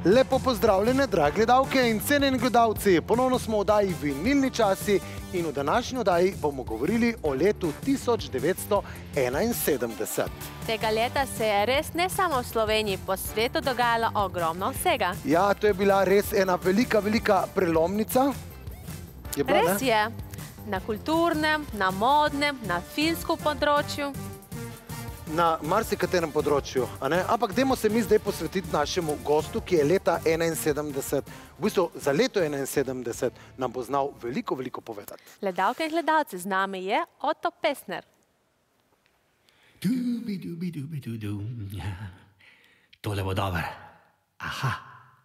Lepo pozdravljene, dragi gledalke in cenjeni gledalci. Ponovno smo v oddaji Vinilni časi in v današnji oddaji bomo govorili o letu 1971. Tega leta se je res ne samo v Sloveniji, po svetu dogajalo ogromno vsega. Ja, to je bila res ena velika prelomnica. Res je. Na kulturnem, na modnem, na filmskem področju. Na marsikaterem področju, ampak dajmo se mi zdaj posvetiti našemu gostu, ki je leta 71, v bistvu za leto 71 nam bo znal veliko povedati. Gledalke in gledalci, z nami je Oto Pestner. Tole bo dobro. Aha.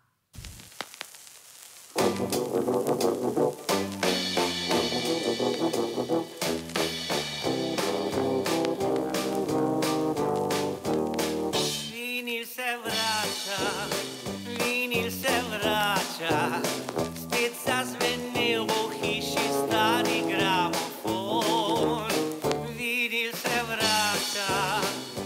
Vinil se vrača, spet zazvenel v hiši stari gramofon. Vinil se vrača,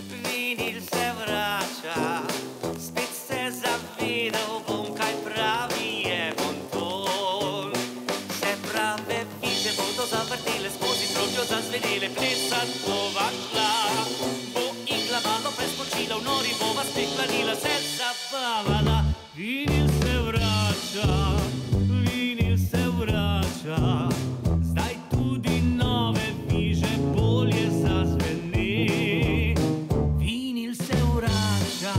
spet se zavedel bom, kaj pravi je bonton. Se prave viže bodo zavrtele, skozi trobjo zazvenele, plesat bova šla. Bo igla malo preskočila, v nori bova spet planila, se zabavala. Vinil se vrača, zdaj tudi nove viže bolje zazvene. Vinil se vrača,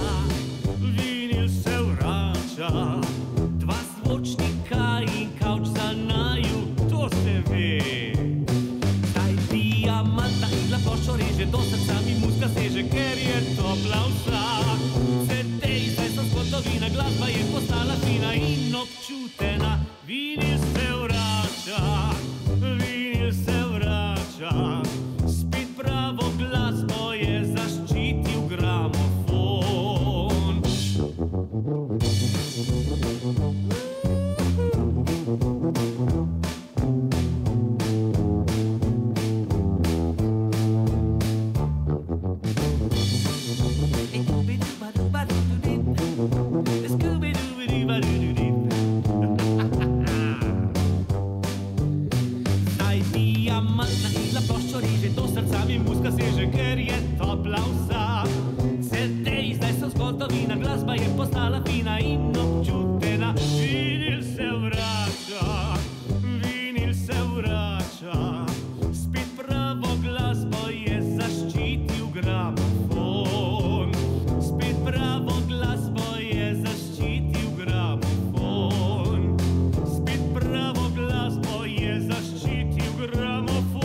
dva zvočnika in kavč za naju, to se ve. Zdaj diamantna igla ploščo reže, do srca mi muska seže, ker je topla vsa. Zgodovina, glasba je postala fina in občutena. Vinil se vrača, spet pravo glasbo je zaščitil gramofon. Ker je topla vsa. Sedej, zdaj so zgodovina, glasba je postala fina in občutena. Vinil se vrača, spet pravo glasbo je zaščitil gramofon. Spet pravo glasbo je zaščitil gramofon. Spet pravo glasbo je zaščitil gramofon.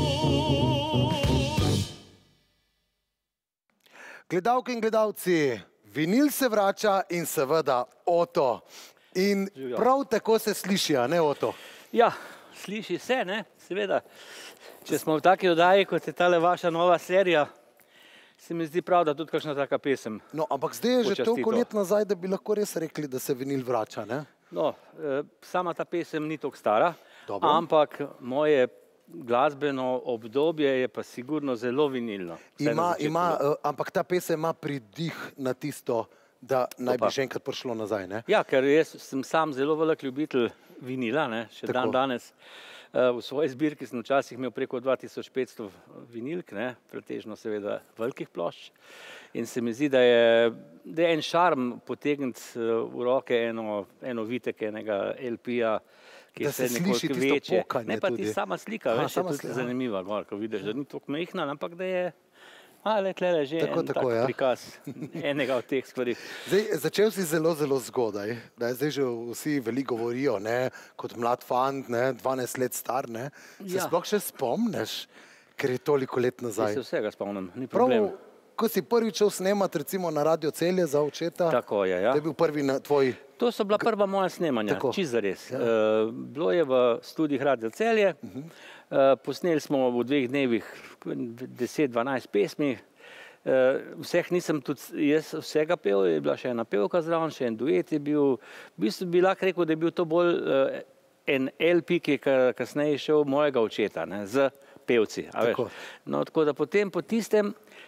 Gledalke in gledalci, vinil se vrača in seveda Oto. In prav tako se sliši, a ne Oto? Ja, sliši se, ne, seveda. Če smo v taki oddaji, kot je tale vaša nova serija, se mi zdi prav, da tudi kakšna taka pesem. No, ampak zdaj je že toliko let nazaj, da bi lahko res rekli, da se vinil vrača, ne? No, sama ta pesem ni toliko stara, ampak moje glasbeno obdobje je pa sigurno zelo vinilno. Ampak ta pesem ima pridih na tisto, da naj bi še enkrat prišlo nazaj, ne? Ja, ker jaz sem sam zelo velik ljubitelj vinila, ne, še danes. V svoji zbirki sem včasih imel preko 2500 vinilk, ne, pretežno seveda velikih plošč. In se mi zdi, da je en šarm potegniti v roke eno vitek enega LP-ja, da se sliši tisto pokanje tudi. Ne pa ti sama slika, veš, je tudi zanimiva, ko vidiš, da ni toliko mehna, ampak da je tle že en tak prikaz enega od teh stvari. Začel si zelo zgodaj, zdaj že vsi veliko govorijo, kot mlad fant, 12 let star, se sploh še spomniš, ker je toliko let nazaj? Se vsega spomnim, ni problem. Ko si prvič šel snemati recimo na Radio Celje za očeta, to je bil prvi tvoj... To so bila prva moja snemanja, čisto zares. Bilo je v studijih Radio Celje, posneli smo v 2 dnevih 10-12 pesmi, vseh nisem tudi jaz vsega pel, je bila še ena pevka zraven, še en duet je bil, v bistvu bi lahko rekel, da je bil to bolj en LP, ki je kasneje šel mojega očeta, z pevci. No, tako da potem po tistem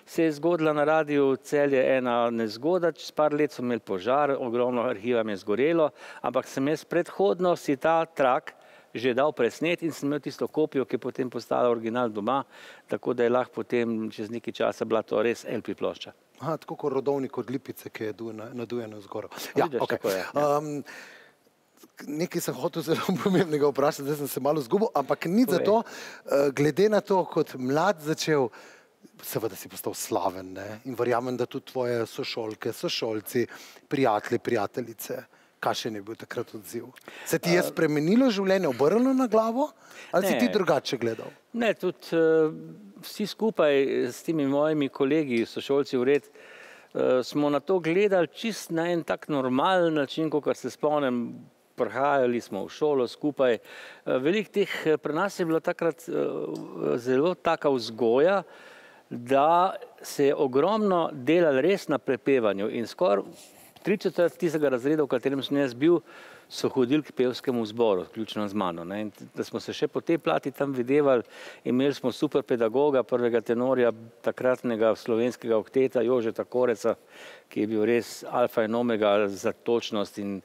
se je zgodila na radiju Celje ena nezgoda, čez par let so imeli požar, ogromno arhiva mi je zgorelo, ampak sem jaz predhodno si ta trak že dal presnet in sem imel tisto kopijo, ki je potem postala original doma, tako da je lahko potem čez nekaj časa bila to res LP plošča. Aha, tako kot rodovnik od Lipice, ki je nadujeno zgoro. Ja, Vidiš, okay. tako je. Nekaj sem hotel zelo pomembnega vprašati, zdaj sem se malo zgubil, ampak ni za to, glede na to, kot mlad začel, seveda si postal slaven, ne? In verjamem, da tudi tvoje sošolke, sošolci, prijatelji, prijateljice, kakšen je bil takrat odziv? Se ti je spremenilo življenje, obrnilo na glavo, ali si ti drugače gledal? Ne, tudi vsi skupaj s temi mojimi kolegi, sošolci vred, smo na to gledali čist na en tak normalen način, kot se spomnim, prihajali smo v šolo skupaj. Veliko teh, pri nas je bila takrat zelo taka vzgoja, da se je ogromno delali res na prepevanju in skoraj 3/4 tistega razreda, v katerem sem jaz bil, so hodili k pevskemu zboru, vključno z mano. In da smo se še po tej plati tam videvali, imeli smo super pedagoga, prvega tenorja, takratnega slovenskega okteta, Jožeta Koreca, ki je bil res alfa in omega za točnost. In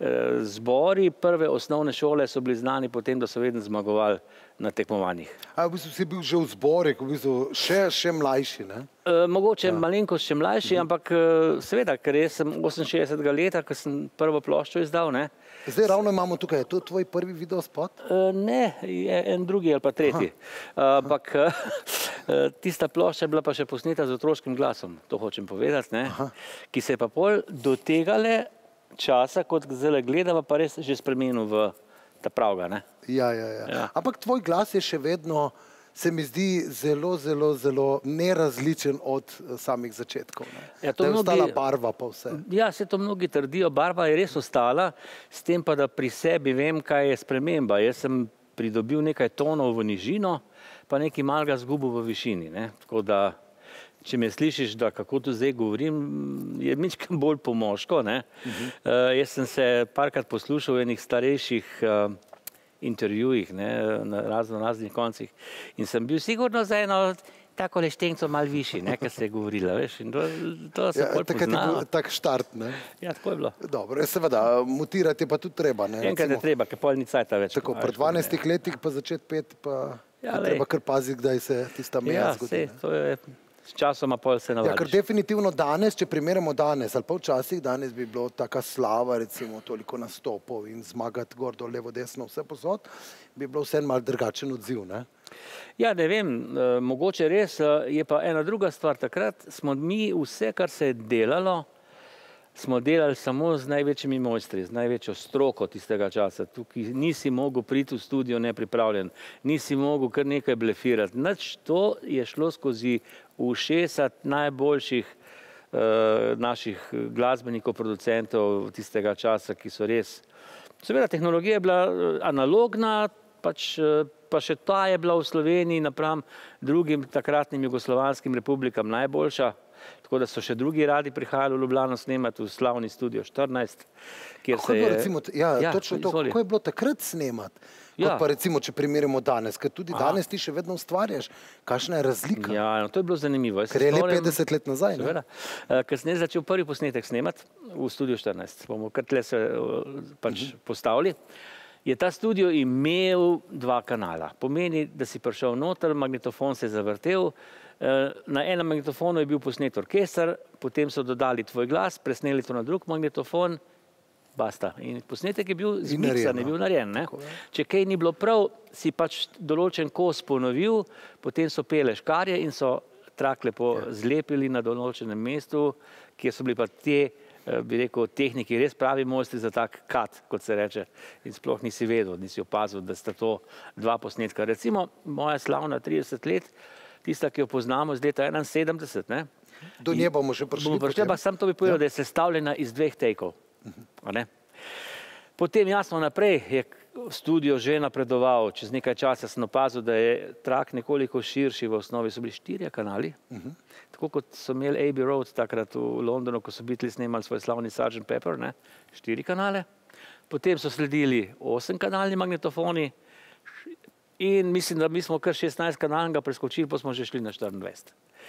zbori prve osnovne šole so bili znani po tem, da so vedno zmagovali na tekmovanjih. A v bistvu si bil že v zborih, v bistvu še mlajši, ne? Mogoče malenkost še mlajši, ampak seveda, ker jaz sem 68. leta, ko sem prvo ploščo izdal, ne? Zdaj ravno imamo tukaj, je to tvoj prvi videospot? Ne, je en drugi ali pa tretji. Ampak tista plošča je bila pa še posneta z otroškim glasom, to hočem povedati, ne? Ki se je pa pol do tegale časa, kot zdaj gledava, pa res že spremenil v ta pravga, ne? Ja. Ampak tvoj glas je še vedno, se mi zdi, zelo nerazličen od samih začetkov. Da je ostala barva pa vse. Ja, se to mnogi trdijo, barva je res ostala, s tem pa, da pri sebi vem, kaj je sprememba. Jaz sem pridobil nekaj tonov v nižino, pa nekaj malega zgubil v višini. Tako da, če me slišiš, da kako tu zdaj govorim, je mičkam bolj pomoško. Jaz sem se parkrat poslušal v enih starejših intervjujih na raznih koncih in sem bil sigurno za eno tako leštenco malo višji, kar se je govorila, veš, in to se bolj poznalo. Takrat je bil tak štart, ne? Ja, tako je bilo. Dobro, seveda, mutirati je pa tudi treba, ne? Enkrat je treba, ker pol ni cajta več. Tako, pri 12 letih pa začeti peti, pa treba kar paziti, kdaj se tista meja zgodi. Ja, to je... S časoma pol se navadiš. Ja, ker definitivno danes, če primerjamo danes, ali pa včasih danes bi bilo taka slava, recimo toliko nastopov in zmagati gor, dol, levo, desno, vse posod, bi bilo vse malo drugačen odziv, ne? Ja, ne vem, mogoče res, je pa ena druga stvar. Takrat smo mi vse, kar se je delalo, smo delali samo z največjimi mojstri, z največjo stroko tistega časa. Tukaj nisi mogel priti v studio nepripravljen, nisi mogel kar nekaj blefirati. Nič to je šlo skozi ušesa najboljših naših glasbenikov, producentov tistega časa, ki so res... Seveda, tehnologija je bila analogna, pa še ta je bila v Sloveniji napram drugim takratnim jugoslovanskim republikam najboljša. Tako da so še drugi radi prihajali v Ljubljano snemati v slavni Studio 14, kjer se je... Točno to, kako je bilo takrat snemati? Kot pa recimo, če primerjamo danes, ker tudi danes ti še vedno ustvarjaš. Kakšna je razlika? Ja, to je bilo zanimivo. Ker je le 50 let nazaj, ne? Ker sem začel prvi posnetek snemati v Studio 14, bomo kar tle se postavili, je ta studio imel 2 kanala. Pomeni, da si prišel noter, magnetofon se je zavrtel, na enem magnetofonu je bil posnet orkester, potem so dodali tvoj glas, presneli to na drug magnetofon, basta. In posnetek je bil zmiksan, je bil narejen. Če kaj ni bilo prav, si pač določen kos ponovil, potem so pele škarje in so trak lepo zlepili na določenem mestu, kjer so bili pa te, bi rekel, tehniki res pravi mojstri za tak kat, kot se reče. In sploh nisi vedel, nisi opazil, da sta to 2 posnetka. Recimo, moja slavna 30 let, tista, ki jo poznamo z leta 71, ne? Do nje bomo še prišli. Bomo prišli, ampak sam to bi povedal, da je sestavljena iz 2 tejkov. Potem jasno naprej je studio že napredoval. Čez nekaj časa sem opazil, da je trak nekoliko širši, v osnovi so bili 4 kanali. Tako kot so imeli Abbey Road takrat v Londonu, ko so Beatles snemali svoj slavni Sgt. Pepper, 4 kanale. Potem so sledili 8-kanalni magnetofoni in mislim, da mi smo kar 16 kanalnega preskočili, pa smo že šli na 24.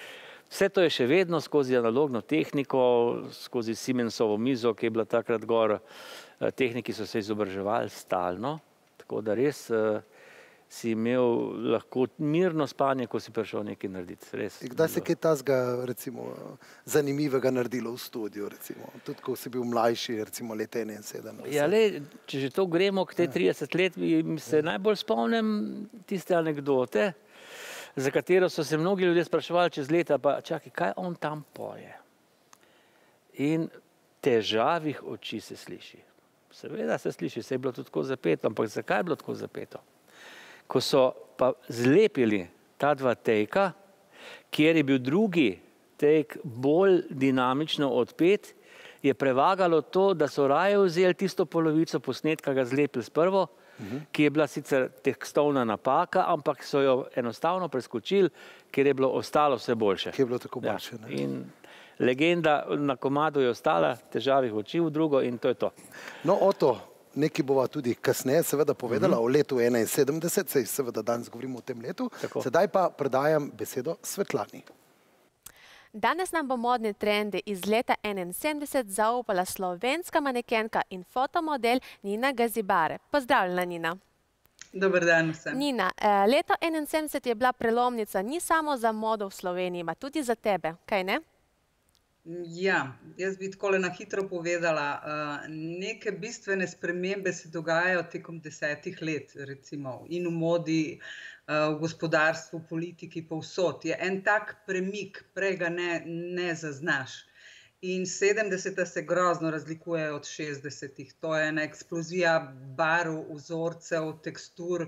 Vse to je še vedno skozi analogno tehniko, skozi Siemensovo mizo, ki je bila takrat gor. Tehniki so se izobraževali stalno, tako da res si imel lahko mirno spanje, ko si prišel nekaj narediti. Kdaj se kaj tazga, recimo, zanimivega naredilo v studiu, recimo, tudi ko si bil mlajši, recimo leta 71? Ja, če že to gremo k tej 30 let, se najbolj spomnim tiste anekdote, za katero so se mnogi ljudje spraševali čez leta, pa čakaj, kaj on tam poje? In težavih oči se sliši. Seveda se sliši, se je bilo tudi tako zapeto, ampak zakaj je bilo tako zapeto? Ko so pa zlepili ta dva tejka, kjer je bil drugi tejk bolj dinamično odpet, je prevagalo to, da so raje vzeli tisto polovico posnetka, ga zlepili s prvo, ki je bila sicer tekstovna napaka, ampak so jo enostavno preskočili, ker je bilo ostalo vse boljše. Ki je bilo tako boljše, ne? In legenda na komadu je ostala, težavih oči v drugo in to je to. No, Oto, nekaj bova tudi kasneje seveda povedala o letu 71, saj seveda danes govorimo o tem letu. Sedaj pa predajam besedo Svetlani. Danes nam bo modne trende iz leta 71 zaupala slovenska manekenka in fotomodel Nina Gazibare. Pozdravljena, Nina. Dober dan vsem. Nina, leto 71 je bila prelomnica ni samo za modo v Sloveniji, ima tudi za tebe, kaj ne? Ja, jaz bi takole na hitro povedala, neke bistvene spremembe se dogajajo tekom 10 let, recimo, in v modi, v gospodarstvu, politiki, povsod. Je en tak premik, prej ga ne zaznaš. In 70 se grozno razlikuje od 60-ih. To je ena eksplozija barv, vzorcev, tekstur,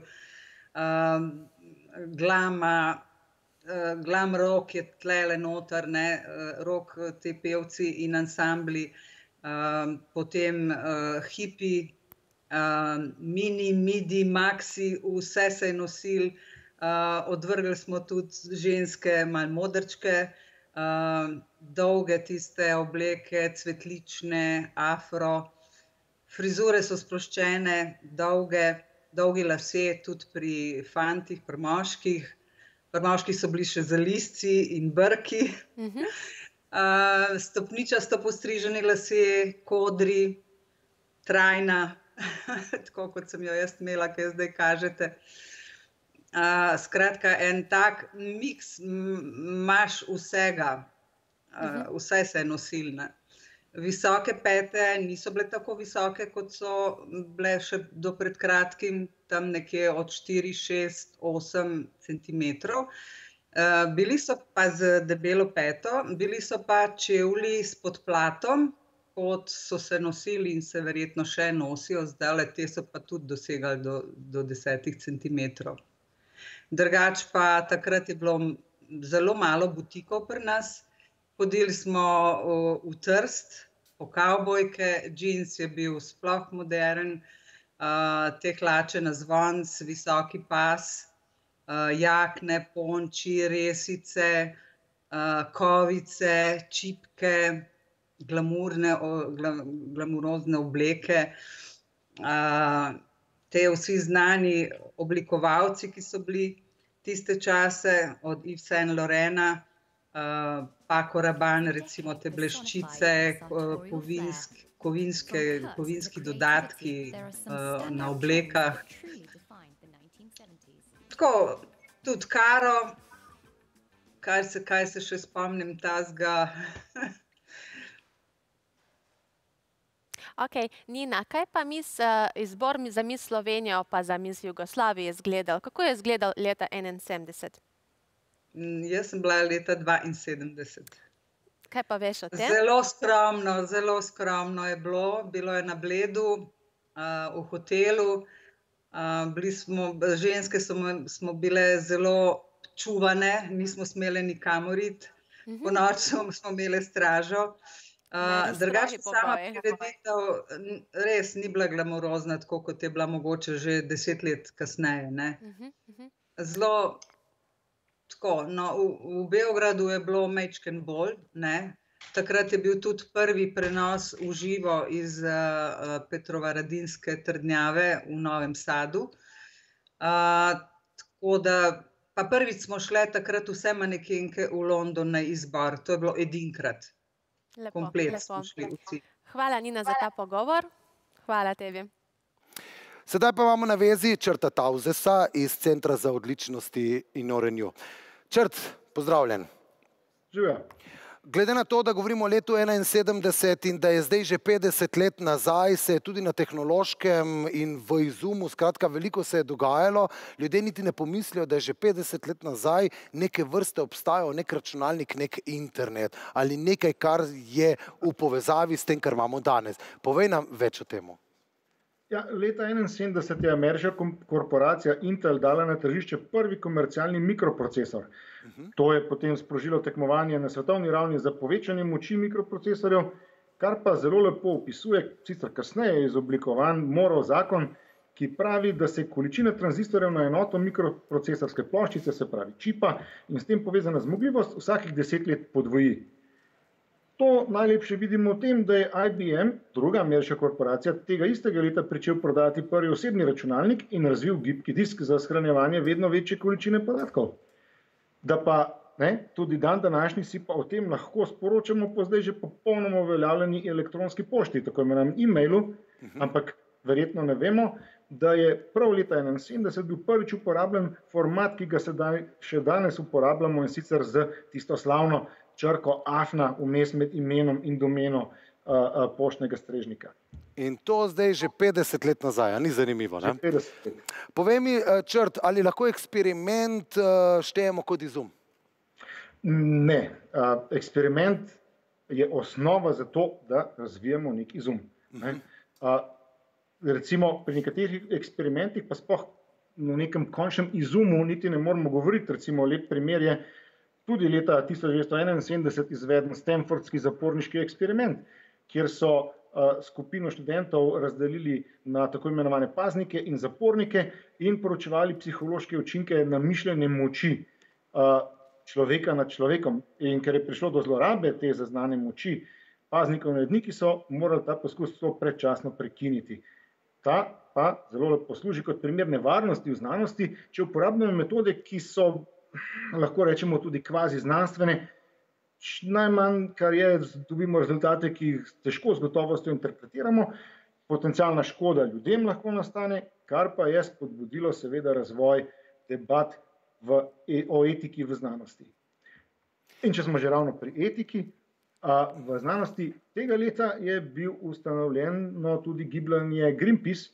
glama, glam rock je tlele noter, rock te pevci in ansambli, potem hipi, mini, midi, maxi, vse se je nosil, odvrgli smo tudi ženske, malo modrčke, dolge tiste obleke, cvetlične, afro, frizure so sploščene, dolgi lasje, tudi pri fantih, pri moških. Pri moških so bili še zalizci in brki, stopničasto postriženi lasje, kodri, trajna, tako kot sem jo jaz imela, ki jo zdaj kažete. Skratka, en tak miks imaš vsega, vse se je nosil. Visoke pete niso bile tako visoke, kot so bile še do pred kratkim, tam nekje od 4, 6, 8 centimetrov. Bili so pa z debelo peto, bili so pa čevlji s podplatom, kot so se nosili in se verjetno še nosijo, zdajle te so pa tudi dosegali do 10 centimetrov. Drugač pa takrat je bilo zelo malo butikov pri nas. Hodili smo v Trst, po kavbojke, džins je bil sploh modern, te hlače na zvonc, visoki pas, jakne, ponči, resice, kovice, čipke, glamurozne obleke. Te vsi znani oblikovalci, ki so bili tiste čase, od Yves Saint Laurenta, Paco Rabanne, recimo te bleščice, kovinski dodatki na oblekah. Tako, tudi Karo, kaj se še spomnim tazga. Ok, Nina, kaj pa izbor za Miss Slovenijo pa za Miss Jugoslavijo je izgledal? Kako je izgledal leta 71? Jaz sem bila leta 72. Kaj pa veš o tem? Zelo skromno je bilo. Bilo je na Bledu, v hotelu. Ženske smo bile zelo čuvane, nismo smele nikamor iti. Po noči smo imele stražo. Drugače sama prireditev res ni bila glamurozna, tako kot je bila mogoče že 10 let kasneje. Zelo tako, no, v Beogradu je bilo majčkeno bolj, takrat je bil tudi prvi prenos v živo iz Petrovaradinske trdnjave v Novem Sadu. Tako da Pa prvič smo šle takrat vse manekenke v London na izbor. To je bilo edinkrat. Komplet smo šli vsi. Hvala, Nina, za ta pogovor. Hvala tebi. Sedaj pa imamo na vezi Črta Tauzesa iz Centra za odličnosti in Orenju. Črt, pozdravljen. Živja. Glede na to, da govorimo o letu 71 in da je zdaj že 50 let nazaj, se je tudi na tehnološkem in v izumu, skratka, veliko se je dogajalo. Ljudje niti ne pomislijo, da je že 50 let nazaj neke vrste obstajal nek računalnik, nek internet ali nekaj, kar je v povezavi s tem, kar imamo danes. Povej nam več o temu. Ja, leta 1971 je ameriška korporacija Intel dala na tržišče prvi komercialni mikroprocesor. To je potem sprožilo tekmovanje na svetovni ravni za povečanje moči mikroprocesorjev, kar pa zelo lepo opisuje, sicer kasneje izoblikovan Moorov zakon, ki pravi, da se količina tranzistorjev na enoto mikroprocesorske ploščice, se pravi čipa, in s tem povezana zmogljivost vsakih 10 let podvoji. To najlepše vidimo v tem, da je IBM, druga ameriška korporacija, tega istega leta pričel prodati prvi osebni računalnik in razvil gibki disk za shranjevanje vedno večje količine podatkov. Da pa tudi dan današnji si pa o tem lahko sporočamo po zdaj že popolnoma uveljavljeni elektronski pošti, tako imenovanem e-mailu, ampak verjetno ne vemo, da je prav leta 1971 bil prvič uporabljen format, ki ga še danes uporabljamo, in sicer z tisto slavno črko afna vmes med imenom in domeno poštnega strežnika. In to zdaj že 50 let nazaj, ni zanimivo, ne? 50 let. Povej mi, Črt, ali lahko eksperiment štejemo kot izum? Ne. Eksperiment je osnova za to, da razvijemo nek izum. Recimo pri nekaterih eksperimentih pa sploh v nekem končnem izumu niti ne moramo govoriti. Recimo lep primer je tudi leta 1971 izveden Stanfordski zaporniški eksperiment, kjer so skupino študentov razdelili na tako imenovane paznike in zapornike in proučevali psihološke učinke namišljene moči človeka nad človekom. In ker je prišlo do zlorabe te zaznane moči, paznikov in uredniki so morali ta poskus predčasno prekiniti. Ta pa zelo lepo služi kot primer nevarnosti v znanosti, če uporabljamo metode, ki so, lahko rečemo, tudi kvazi znanstvene. Najmanj, kar je, dobimo rezultate, ki jih težko z gotovostjo interpretiramo, potencialna škoda ljudem lahko nastane, kar pa je spodbudilo seveda razvoj debat o etiki v znanosti. In če smo že ravno pri etiki, v znanosti tega leta je bil ustanovljeno tudi gibanje Greenpeace,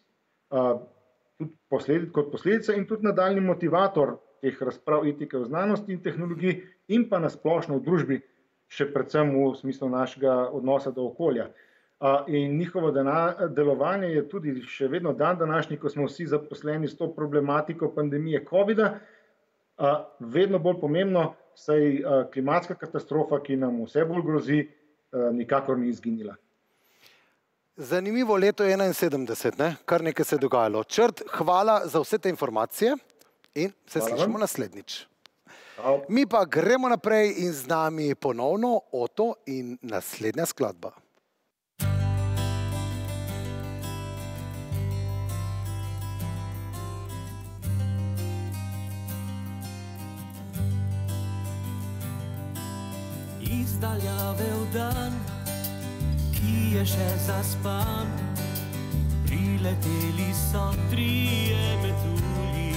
kot posledica in tudi nadaljnji motivator teh razprav etike v znanosti in tehnologiji in pa nasplošno v družbi, še predvsem v smislu našega odnosa do okolja. In njihovo delovanje je tudi še vedno dan današnji, ko smo vsi zaposleni s to problematiko pandemije COVID-a, vedno bolj pomembno, saj klimatska katastrofa, ki nam vse bolj grozi, nikakor ni izginila. Zanimivo leto 71, ne? Kar nekaj se je dogajalo. Črt, hvala za vse te informacije in se slišimo naslednjič. Mi pa gremo naprej in z nami ponovno Oto in naslednja skladba. Izdaljavel dan, ki je še zaspan, prileteli so 3 metulji.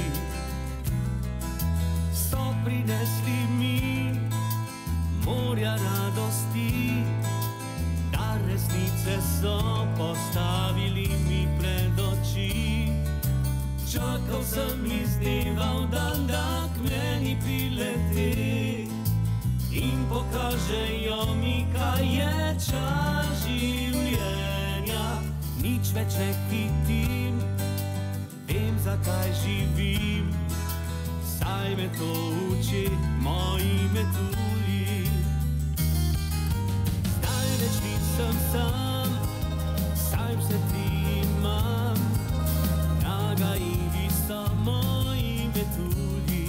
So prinesli mi morja radosti, dar resnice so postavili mi pred oči. Čakal sem iz dneva v dan, da k meni prileti in pokažejo mi, kaj je čas življenja. Nič več ne hitim, vem, zakaj živim, saj me to uči moji metulji. Zdaj več nisem sam, saj vse ti imam, draga in vi so moji metulji.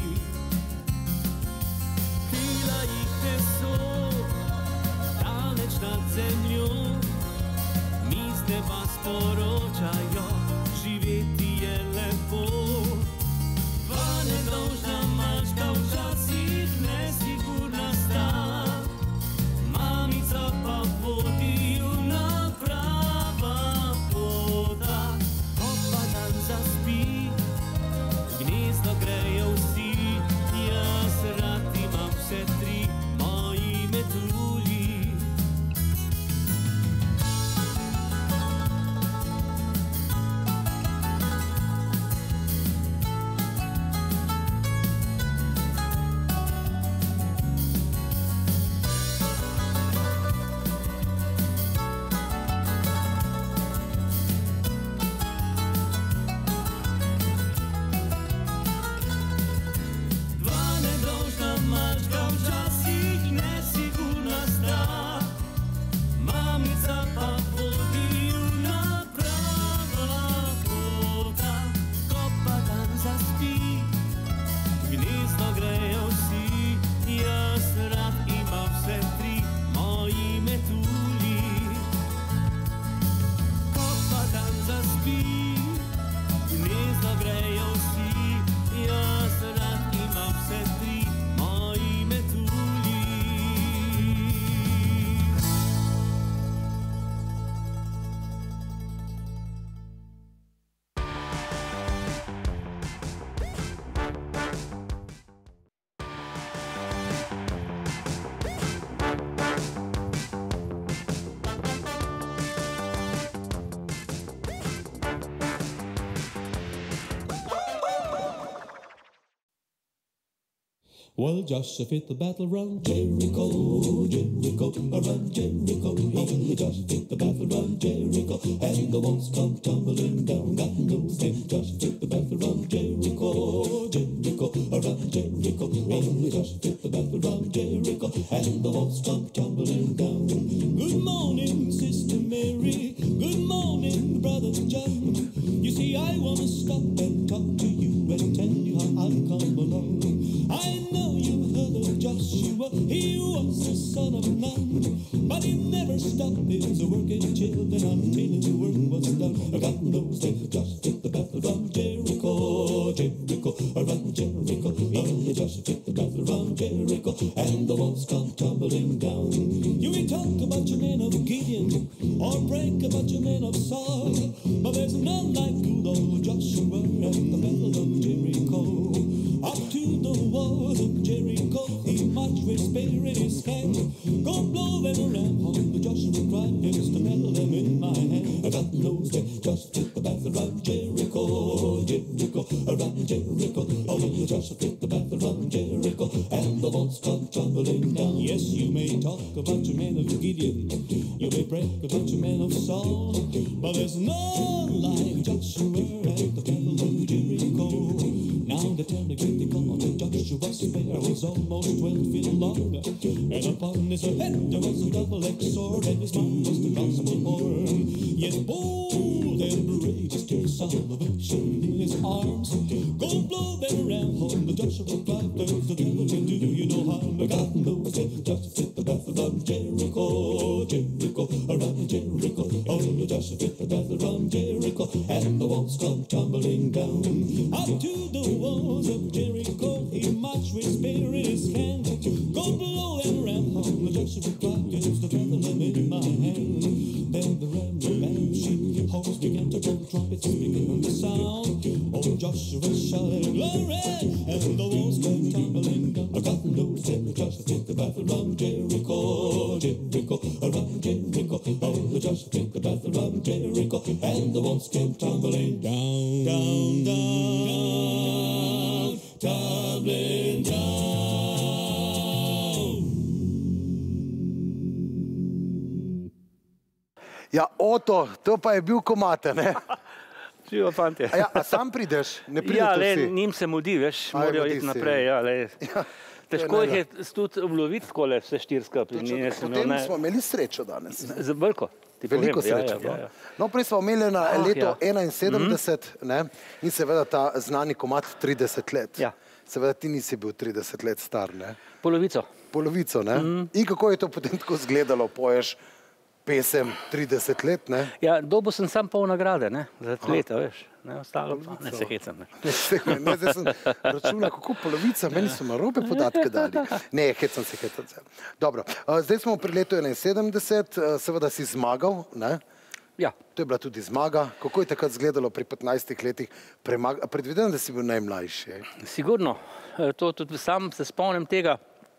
Krila jih neso, daleč nad zemljo, mi z neba sporočajo, živeti je lepo. Dva nedolžna mačka Well, Joshua fit the battle round Jericho, Jericho, around Jericho. He just fit the battle round Jericho, and the walls come tumbling down. God knows they just fit the battle round Jericho, Jericho, around Jericho. He just fit the battle round Jericho, and the walls come tumbling down. Good morning, Sister Mary. Good morning, Brother John. You see, I want to stop and talk to you and tell you how I've come along. I know you heard of Joshua, he was the son of Nun, but he never stopped his working children until his work was done. God knows they just fit the battle round Jericho, Jericho, around Jericho. He just fit the battle round Jericho, and the walls come tumbling down. You may talk about your men of Gideon, or brag about your men of Saul, but there's none like good old Joshua at the battle of Jericho. Up to the walls of Jericho, he marched with spear in his hand. Go blow them around, home the Joshua cried, here's the medal them in my hand. God knows they just fit the battle round Jericho, Jericho, around Jericho. Oh, you just fit the battle round Jericho, and the walls come tumbling down. Yes, you may talk about your men of Gideon, you may brag about your men of Saul, but there's none like Joshua at the battle of Jericho. Now the town they called Joshua's spear was almost 12 feet long, and upon his head there was a double-edged sword, and his mouth was the gospel horn. Yet bold and brave, just a salvation in his arms. Go blow them around, home the Joshua cried, there's the devil can do you no harm. God knows they just fit the battle round Jericho, Jericho, around Jericho. Oh, you just fit the battle round Jericho, and the walls come tumbling down. Up to the walls of Jericho, he marched with spear in his hand. Go blow them around, home the Joshua cried, there's the devil in my hand. Then the ram sheep horse began to blow, trumpets began to sound. Oh, Joshua shouted glory, and the walls came tumbling down. God knows that Joshua fit the battle round Jericho, Jericho, around Jericho. Oh, Joshua fit the battle round Jericho, and the walls came tumbling down, down, down, tumbling down. Ja, Oto, to pa je bil komate, ne? Živo, fantje. A sam prideš? Ne prideš ja, vsi? njim se mudi, veš, morajo iti naprej. Ja, težko jih je tudi uloviti takole vse štiri skupaj. Potem smo imeli srečo danes. Z veliko. Veliko srečo. No, prej smo imeli na leto 71, ne, in seveda ta znani komat 30 let. Seveda ti nisi bil 30 let star, ne? Polovico. Polovico, ne? In kako je to potem tako izgledalo, poješ pesem 30 let, ne? Ja, dobil sem sam pol nagrade, ne, za leta, veš. Ne, ostalo pa, ne se hecam, ne. Ne, zdaj sem računal, kako polovica, meni so narobe podatke dali. Ne, hecam se. Dobro, zdaj smo pri letu 71, seveda si zmagal, ne? Ja. To je bila tudi zmaga. Kako je takrat izgledalo pri 15 letih? Predvidevam, da si bil najmlajši. Sigurno, to tudi sam se spomnim tega.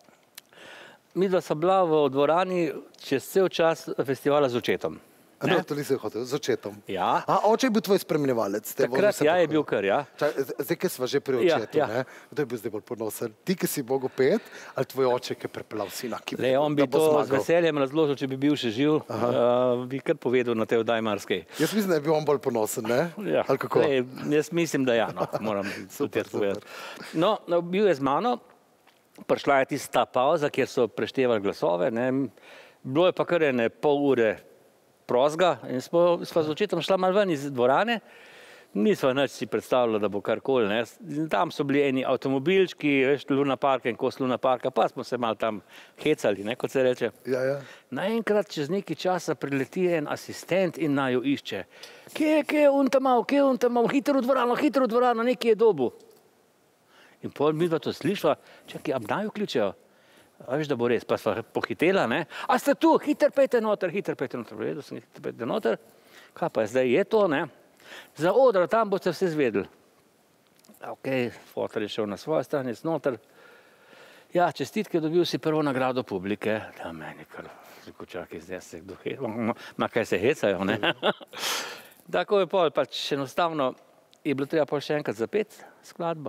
Midva sta bila v dvorani čez cel čas festivala z očetom. No, to nisem hotel, z očetom. Ja. A oče je bil tvoj spremljevalec? Takrat ja, je bil kar, ja. Zdaj, ki sva že pri očetu, ne? Kdo je bil zdaj bolj ponosen? Ti, ki si mogel pet, ali tvoj oče, ki je prepeljal sina? On bi to z veseljem razložil, če bi bil še živ, bi kar povedal na tej oddaji marsikaj. Jaz mislim, da je bil on bolj ponosen, ne? Ja. Ali kako? Jaz mislim, da ja, no, moram tudi povedati. No, bil je z mano. Prišla je tista pauza, kjer so preštevali glasove, ne. Bilo je pa kar ene pol ure prostega in sva z očetom šla malo ven iz dvorane. Nisva nič si predstavljala, da bo karkoli, ne. Tam so bili eni avtomobilčki, veš, Luna Parka in kos Luna Parka, pa smo se malo tam hecali, ne, kot se reče. Ja, ja. Naenkrat čez nekaj časa prileti en asistent in naju išče. Kje je on tam mal, hitro v dvorano, nekaj je dobil. In pol midva to slišala, čakaj, a naju kličejo? A veš, da bo res, pa sva pohitela, ne? A ste tu, hiter pejte noter, povedal sem, hiter pejte noter. Kaj pa je zdaj, je to, ne? Za odra, tam boste vse zvedeli. Ok, fotor je šel na svojo stran, jaz noter. Ja, čestitke, dobil si prvo nagrado publike. Da, meni kar, čakaj, zdaj se kdo heca, ma kaj se hecajo, ne? Tako je pol, pač enostavno, je bilo treba pol še enkrat zapeti skladbo, ne?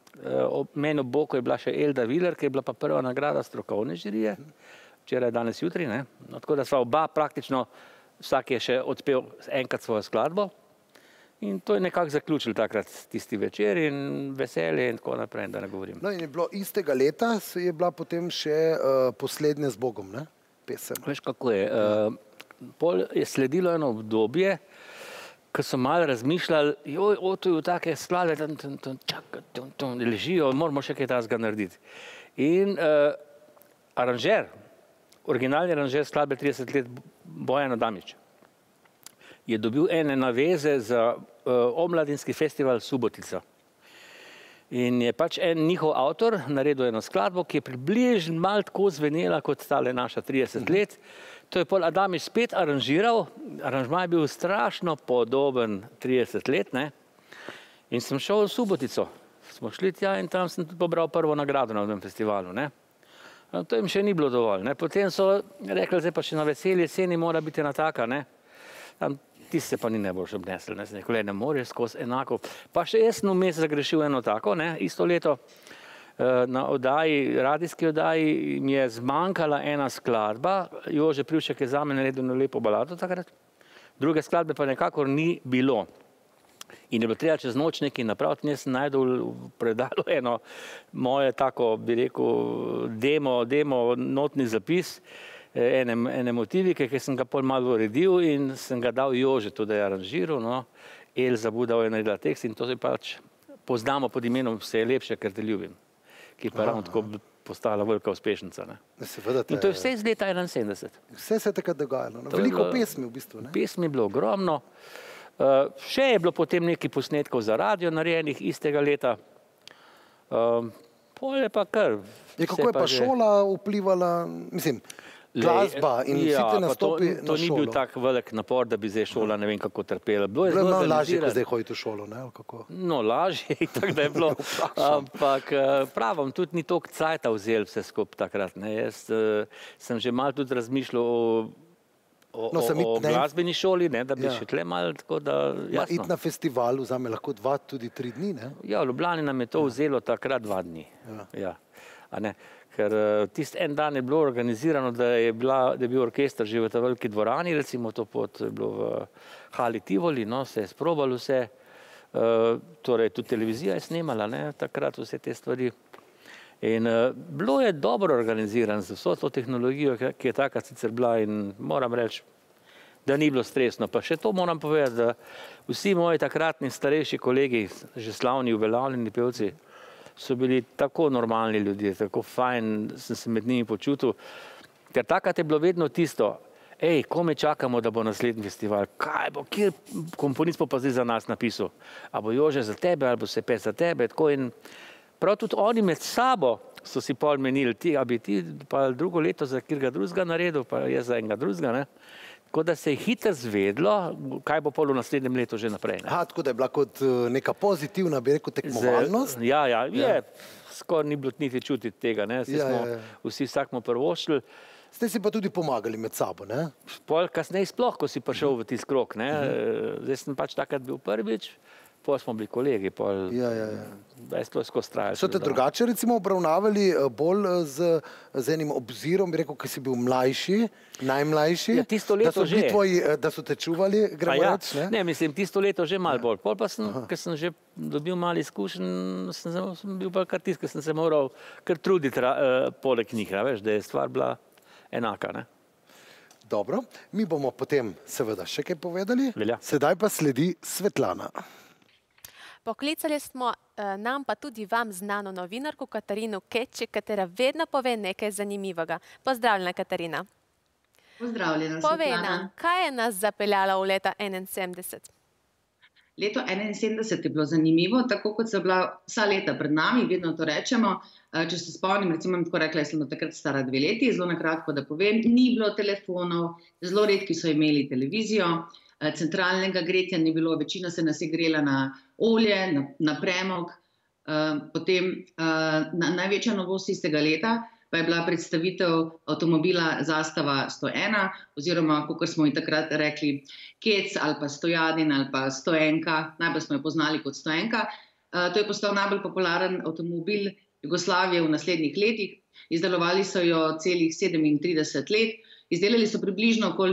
Meni ob boku je bila še Elda Viler, ki je bila pa prva nagrada strokovne žirije, včeraj, danes, jutri. No, tako da sva oba praktično, vsak je še odpel enkrat svojo skladbo in to je nekako zaključil takrat tisti večer in veselje in tako naprej, da ne govorim. No in je bilo istega leta, je bila potem še Poslednje z Bogom, ne? Pesem. Veš, kako je? Pol je sledilo eno obdobje, ko so malo razmišljali, to je take skladbe, ležijo, moramo še kaj takega narediti. In aranžer, originalni aranžer skladbe 30 let, Bojan Adamič, je dobil ene naveze za omladinski festival Subotica. In je pač en njihov avtor naredil eno skladbo, ki je približno malo tako zvenela kot tale naša 30 let. To je pol Adamič spet aranžiral, aranžma je bil strašno podoben 30 let, ne. In sem šel v Subotico. Smo šli tja in tam sem tudi pobral prvo nagrado na tem festivalu, ne. To jim še ni bilo dovolj, ne. Potem so rekli, zdaj pa še na Veseli jeseni mora biti ena taka, ne. Tiste pa ni najboljše obnesel, ne, sem rekel, ne moreš skozi enako. Pa še jaz sem vmes zagrešil eno tako, ne, isto leto na oddaji, radijski oddaji mi je zmanjkala ena skladba, Jože Privšek je zame naredil eno lepo balado takrat, druge skladbe pa nekakor ni bilo. In je bilo treba čez noč nekaj napraviti, in jaz sem najdel v predalu eno moje tako, bi rekel, demo notni zapis, ene motivike, ki sem ga pol malo uredil in sem ga dal Jožetu, da je aranžiral, no. Elza Budov je naredila tekst in to se pač poznamo pod imenom Vse je lepše, ker te ljubim, ki je pa ravno tako postala velika uspešnica, ne. In to je vse iz leta 71. Vse se je takrat dogajalo, veliko pesmi v bistvu, ne. Pesmi je bilo ogromno, še je bilo potem nekaj posnetkov za radio narejenih istega leta, pol je pa kar. Kako je pa šola vplivala, mislim, glasba in vsi te nastopi na šolo. To ni bil tak velik napor, da bi zdaj šola ne vem kako trpela. Bilo je malo lažje, ko zdaj hoditi v šolo, ne? No, lažje, tako da je bilo. Ampak pravom, tudi ni toliko cajta vzel vse skupaj takrat, ne. Jaz sem že malo tudi razmišljal o glasbeni šoli, ne, da bi še tle malo, tako da jasno. Iti na festival vzame lahko 2, tudi 3 dni, ne? Ja, v Ljubljani nam je to vzelo takrat 2 dni. Ja, a ne. Ker tisti en dan je bilo organizirano, da je bil orkester že v ta veliki dvorani, recimo to je bilo v Hali Tivoli, no, se je sprobalo vse, torej tudi televizija je snemala, ne, takrat vse te stvari. In bilo je dobro organiziran z vso to tehnologijo, ki je takrat sicer bila in moram reči, da ni bilo stresno. Pa še to moram povedati, da vsi moji takratni starejši kolegi, že slavni uveljavljeni pevci, so bili tako normalni ljudje, tako fajn sem se med njimi počutil, ker takrat je bilo vedno tisto, ko me čakamo, da bo naslednji festival, kaj bo, kjer komponist bo pa zdaj za nas napisal, a bo Jože za tebe, ali bo se pet za tebe, tako in prav tudi oni med sabo so si pol menili, a bi ti pa drugo leto za kjerga drugega naredil, pa jaz za enega drugega, ne. Tako da se je hitro zvedlo, kaj bo pol v naslednjem letu že naprej. Tako da je bila kot neka pozitivna, bi rekel, tekmovalnost? Ja, skoraj ni bilo niti čutiti tega, ne. Vsi vsakmo prvošli. Ste si pa tudi pomagali med sabo, ne? Pol kasneje sploh, ko si prišel v tisti krog, ne. Zdaj sem pač takrat bil prvič, pol smo bili kolegi, pol to je skozi trajalo. So te drugače recimo obravnavali bolj z enim obzirom, bi rekel, ki si bil mlajši, najmlajši, da so te čuvali, gremo reči, ne? Ne, mislim, tisto leto že malo bolj. Pol pa sem, ker sem že dobil malo izkušenj, sem bil pa kar tisti, ker sem se moral kar truditi poleg njih, veš, da je stvar bila enaka, ne. Dobro, mi bomo potem seveda še kaj povedali, sedaj pa sledi Svetlana. Poklicali smo nam pa tudi vam znano novinarko Katarino Keči, katera vedno pove nekaj zanimivega. Pozdravljena, Katarina. Pozdravljena, Svetlana. Povej nam, kaj je nas zapeljalo v leta 71? Leto 71 je bilo zanimivo, tako kot so bila vsa leta pred nami, vedno to rečemo. Če se spomnim, recimo tako rekla, jaz sem takrat stara 2 leti, zelo nakratko da povem, ni bilo telefonov, zelo redki so imeli televizijo, centralnega gretja ni bilo, večina se nas je grela na olje, na premog. Potem največja novost istega leta pa je bila predstavitev avtomobila Zastava 101, oziroma, kakor smo ji takrat rekli, Kec ali pa Stojadin ali pa Stoenka, najbolj smo jo poznali kot Stoenka. To je postal najbolj popularen avtomobil Jugoslavije v naslednjih letih. Izdelovali so jo celih 37 let. Izdelali so približno okoli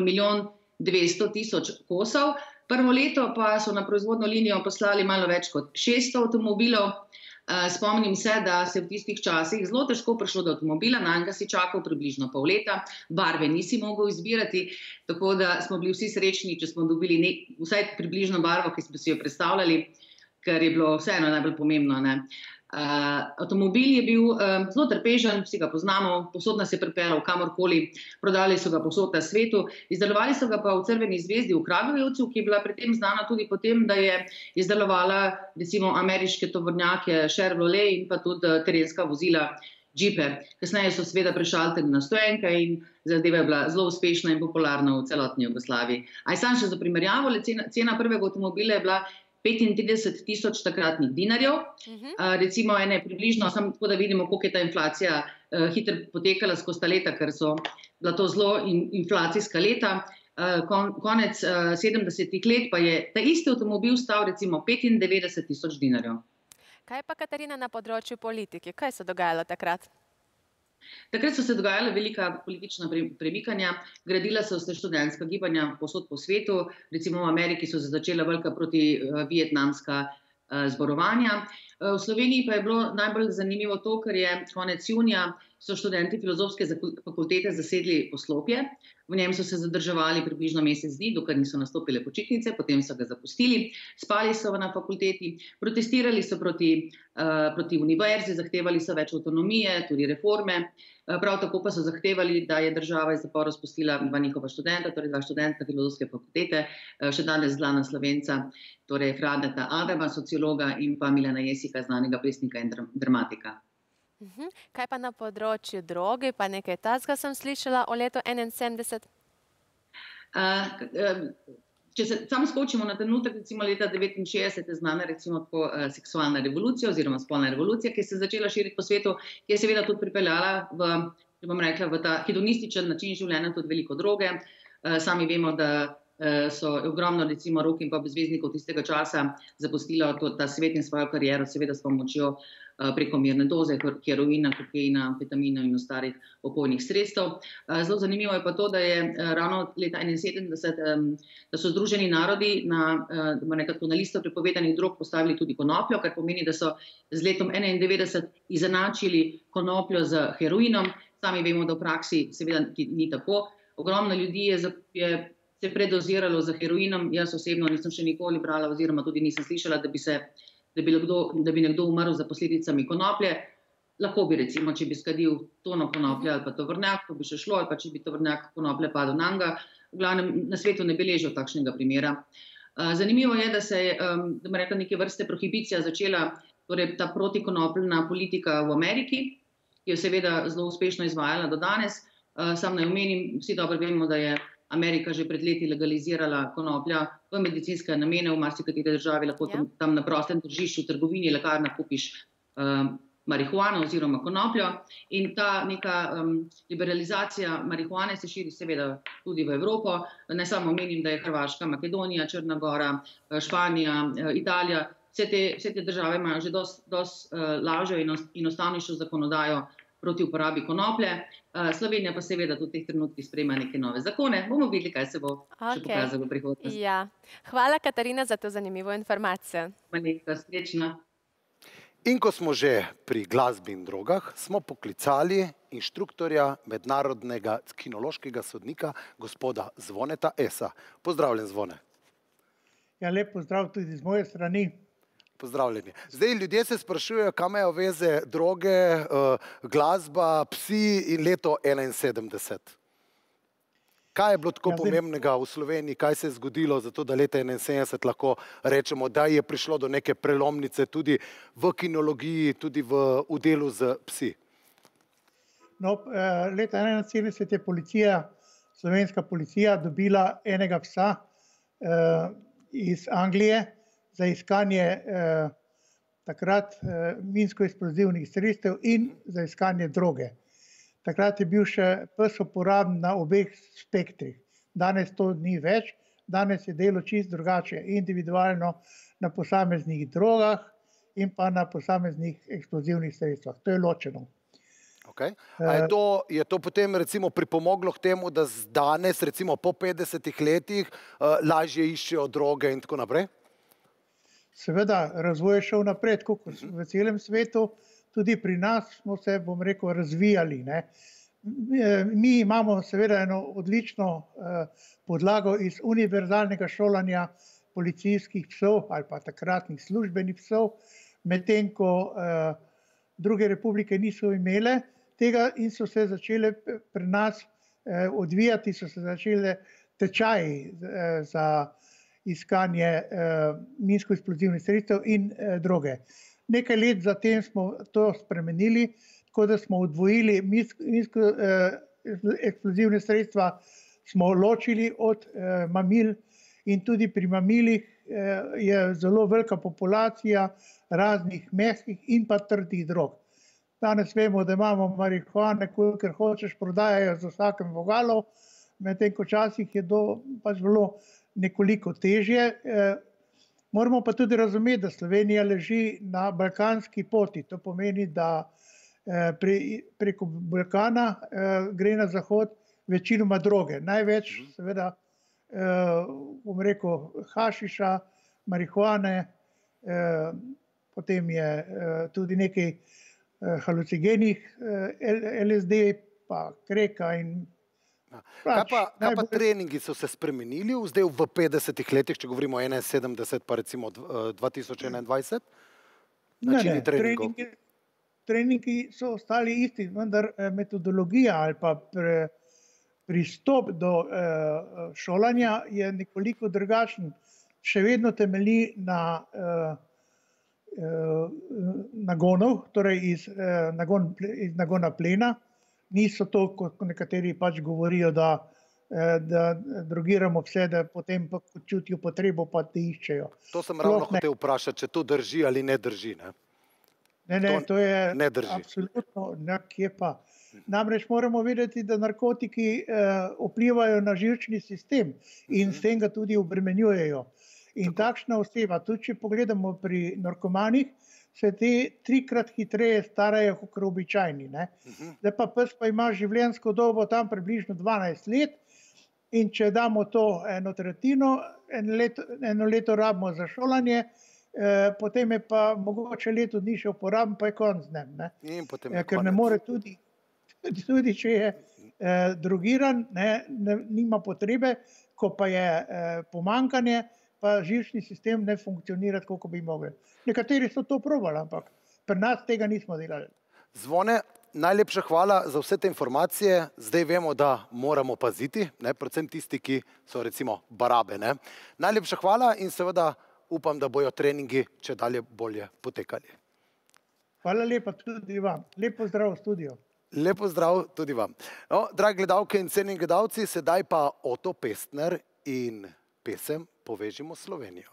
1.200.000 kosov. Prvo leto pa so na proizvodno linijo poslali malo več kot 600 avtomobilov. Spomnim se, da se v tistih časih zelo težko prišlo do avtomobila, na enega si čakal približno pol leta, barve nisi mogel izbirati, tako da smo bili vsi srečni, če smo dobili vsaj približno barvo, ki smo si jo predstavljali, ker je bilo vseeno najbolj pomembno. Avtomobil je bil zelo trpežen, vsi ga poznamo, povsod nas je pripeljal kamorkoli, prodali so ga povsod na svetu, izdelovali so ga pa v Crveni zvezdi v Kragujevcu, ki je bila pri tem znana tudi po tem, da je izdelovala recimo ameriške tovornjake Chevrolet in pa tudi terenska vozila džipe. Kasneje so seveda prešaltili na stojenke in zadeva je bila zelo uspešna in popularna v celotni Jugoslaviji. Samo še za primerjavo, cena prvega avtomobila je bila 35.000 takratnih dinarjev, recimo ene približno, samo tako da vidimo, koliko je ta inflacija hitro potekala skozi ta leta, ker so bila to zelo inflacijska leta. Konec 70-ih let pa je ta isti avtomobil stal recimo 95.000 dinarjev. Kaj pa, Katarina, na področju politike? Kaj se dogajalo takrat? Takrat so se dogajala velika politična premikanja, gradila so se študentska gibanja povsod po svetu, recimo v Ameriki so se začela velika protivietnamska zborovanja. V Sloveniji pa je bilo najbolj zanimivo to, ker je konec junija so študenti Filozofske fakultete zasedli poslopje. V njem so se zadrževali približno mesec dni, dokler niso nastopile počitnice, potem so ga zapustili, spali so na fakulteti, protestirali so proti univerzi, zahtevali so več avtonomije, tudi reforme. Prav tako pa so zahtevali, da je država iz zapora spustila dva njihova študenta, torej dva študenta Filozofske fakultete, še danes znana Slovenca, torej Franeta Adama, sociologa, in pa Milana Jesika, znanega pesnika in dramatika. Kaj pa na področju droge, pa nekaj takega sem slišala o letu 71? Če se samo skočimo na trenutek, recimo leta 69 je znana recimo tako seksualna revolucija oziroma spolna revolucija, ki se je začela širiti po svetu, ki je seveda tudi pripeljala v ta hedonističen način življenja tudi veliko droge. Sami vemo, da so ogromno recimo rock in pop zvezdnikov tistega časa zapustilo ta svet in svojo kariero, seveda s pomočjo prekomerne doze heroina, kokaina, amfetamina in ostalih opojnih sredstev. Zelo zanimivo je pa to, da je ravno leta 71, da so Združeni narodi na listo prepovedanih drog postavili tudi konopljo, kar pomeni, da so z letom 91 izenačili konopljo z heroinom. Sami vemo, da v praksi seveda ni tako. Ogromno ljudi je se predoziralo z heroinom. Jaz osebno nisem še nikoli brala oziroma tudi nisem slišala, da bi nekdo umrl za posledicami konoplje. Lahko bi recimo, če bi skadil tono konoplje ali pa tovornjak, to bi še šlo, ali pa če bi tovornjak konoplje padel nanj. V glavnem na svetu ne beležijo takšnega primera. Zanimivo je, da se je neke vrste prohibicija začela, torej ta protikonopljna politika v Ameriki, ki jo seveda zelo uspešno izvajala do danes. Sam naj omenim, vsi dobro vemo, da je Amerika že pred leti legalizirala konoplja v medicinske namene, v marsikateri državi lahko tam na prostem tržišču, v trgovini, lekarnah kupiš marihuano oziroma konopljo. In ta neka liberalizacija marihuane se širi seveda tudi v Evropo. Ne samo omenim, da je Hrvaška, Makedonija, Črna Gora, Španija, Italija, vse te države imajo že dosti lažjo in enostavnejšo zakonodajo proti uporabi konoplje. Slovenija pa seveda tudi v teh trenutkih sprejema neke nove zakone. Bomo videli, kaj se bo še pokazalo v prihodnosti. Hvala, Katarina, za to zanimivo informacijo. Srečno. In ko smo že pri glasbi in drogah, smo poklicali inštruktorja mednarodnega kinološkega sodnika, gospoda Zvoneta Esa. Pozdravljen, Zvone. Lep pozdrav tudi z moje strani. Pozdravljeni. Zdaj, ljudje se sprašujejo, kam imajo veze droge, glasba, psi in leto 71. Kaj je bilo tako pomembnega v Sloveniji, kaj se je zgodilo, zato da leta 71 lahko rečemo, da je prišlo do neke prelomnice tudi v kinologiji, tudi v delu z psi? Leta 71 je slovenska policija dobila enega psa iz Anglije, za iskanje takrat minsko-eksplozivnih sredstev in za iskanje droge. Takrat je bil še pes uporaben na obeh spektrih. Danes to ni več, danes je delo čisto drugače, individualno na posameznih drogah in pa na posameznih eksplozivnih sredstvih. To je ločeno. Okay. A je to potem recimo pripomoglo k temu, da danes, recimo po 50 letih, lažje iščejo droge in tako naprej? Seveda, razvoj je šel naprej, tako kot v celem svetu, tudi pri nas smo se, bom rekel, razvijali. Ne. Mi imamo seveda eno odlično podlago iz univerzalnega šolanja policijskih psov ali pa takratnih službenih psov, medtem ko druge republike niso imele tega in so se začele pri nas odvijati, so se začele tečaji za iskanje minsko-eksplozivnih sredstev in droge. Nekaj let zatem smo to spremenili, tako da smo odvojili minsko-eksplozivne sredstva, smo ločili od mamil in tudi pri mamilih je zelo velika populacija raznih mehkih in pa trdih drog. Danes vemo, da imamo marihuane, kolikor hočeš, prodajajo za vsakem vogalu, medtem ko včasih je to pač bilo nekoliko težje. Moramo pa tudi razumeti, da Slovenija leži na balkanski poti. To pomeni, da preko Balkana gre na zahod večinoma droge. Največ seveda, bom rekel, hašiša, marihuane, potem je tudi nekaj halucinogenih, LSD, pa kreka in Kaj pa treningi so se spremenili zdaj v 50 letih, če govorimo o 71 pa recimo 2021? Načini treningov? Treningi so ostali isti, vendar metodologija ali pa pristop do šolanja je nekoliko drugačen. Še vedno temelji na nagonov, torej iz nagona plena. Niso to, kot nekateri pač govorijo, da drogiramo pse, da potem pa čutijo potrebo, pa te iščejo. To sem ravno hotel vprašati, če to drži ali ne drži. Ne, to je absolutno nekje pa. Namreč moramo vedeti, da narkotiki vplivajo na živčni sistem in s tem ga tudi obremenjujejo. In takšna oseba, tudi če pogledamo pri narkomanih, se te 3-krat hitreje starajo kot običajni. Zdaj pa pes pa ima življenjsko dobo tam približno 12 let in če damo to eno tretjino, eno leto rabimo za šolanje, potem je pa mogoče leto dni še uporaben, pa je konc z njim. Ker ne more tudi če je drogiran, nima potrebe, ko pa je pomanjkanje, pa živčni sistem ne funkcionira tako, kot bi mogel. Nekateri so to probali, ampak pri nas tega nismo delali. Zvone, najlepša hvala za vse te informacije. Zdaj vemo, da moramo paziti, predvsem tisti, ki so recimo barabe. Najlepša hvala in seveda upam, da bojo treningi če dalje bolje potekali. Hvala lepa tudi vam. Lep pozdrav v studio. Lep pozdrav tudi vam. Dragi gledalke in cenjeni gledalci, sedaj pa Oto Pestner in pesem Povežimo Slovenijo.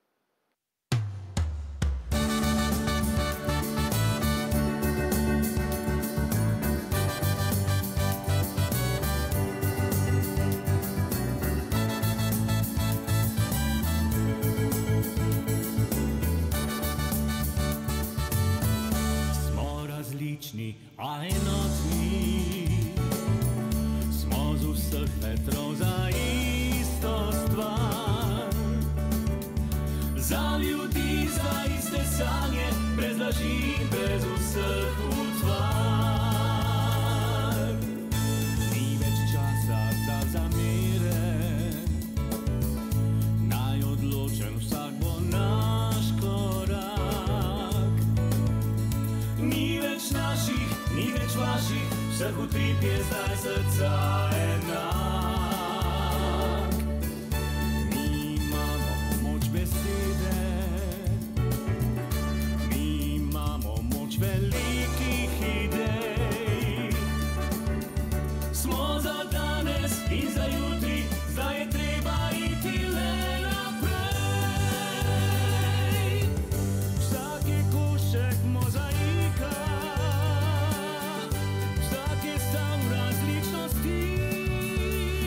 Smo različni, a enotni, smo z vseh vetrov za isto stvar. Za ljudi, za iste sanje, brez laži in brez vseh utvar. Ni več časa za zamere, naj odločen vsak bo naš korak. Ni več naših, ni več vaših, vseh utrip je zdaj srca enak. Velikih idej. Smo za danes in za jutri, zdaj je treba iti le naprej. Vsak je košček mozaika, vsak je sam v različnosti.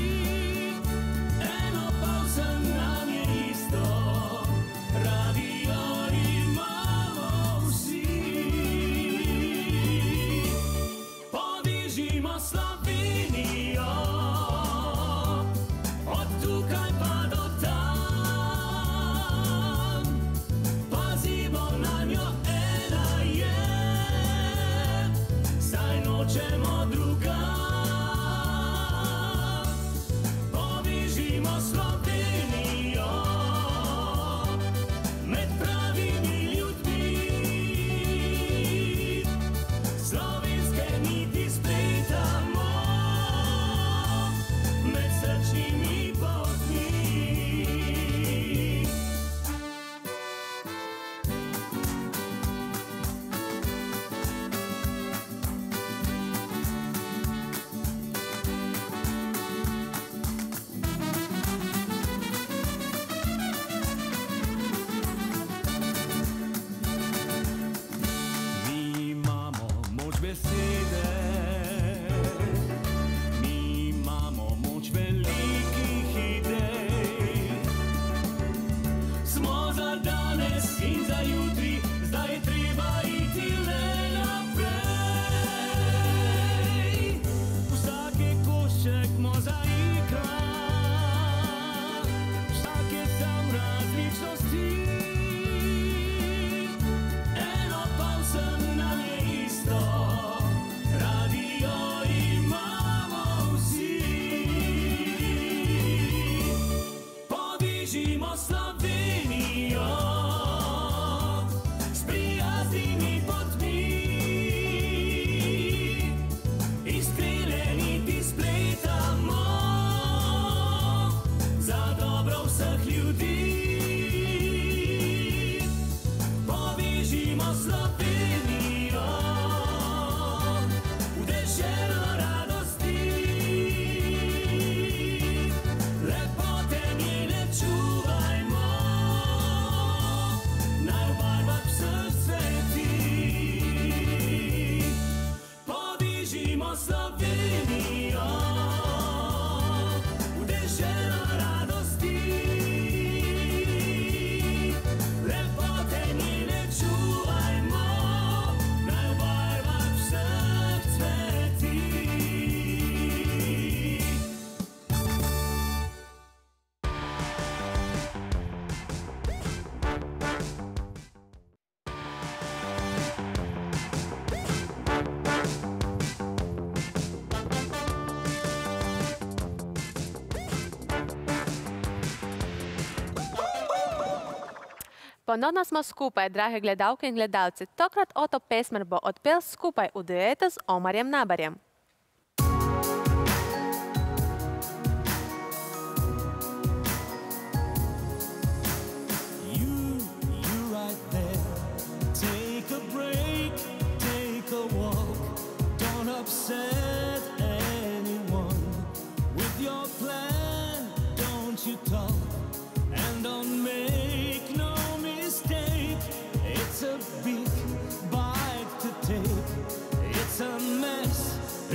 danes in za jutri, zdaj je treba iti le naprej. Vsake košček mozaika, vsake sam različnosti, eno pa vsem nam je isto, radio imamo vsi. Povežimo Slovenijo s prijaznimi potmi, iskrene niti spletamo za dobro vseh ljudi. Povežimo Slovenijo v deželo radosti, lepote njene čuvajmo, naj v barvah vseh cveti. Povežimo Slovenijo v deželo radosti, lepote njene čuvajmo, naj v barvah vseh cveti. Ponovno smo skupaj, drage gledalke in gledalci. Tokrat Oto Pesmer bo odpel skupaj v duetu z Omarjem Nabarjem. You right there. Take a break, take a walk. Don't upset anyone. With your plan, don't you talk. And don't make no mistake. It's a big bite to take. It's a mess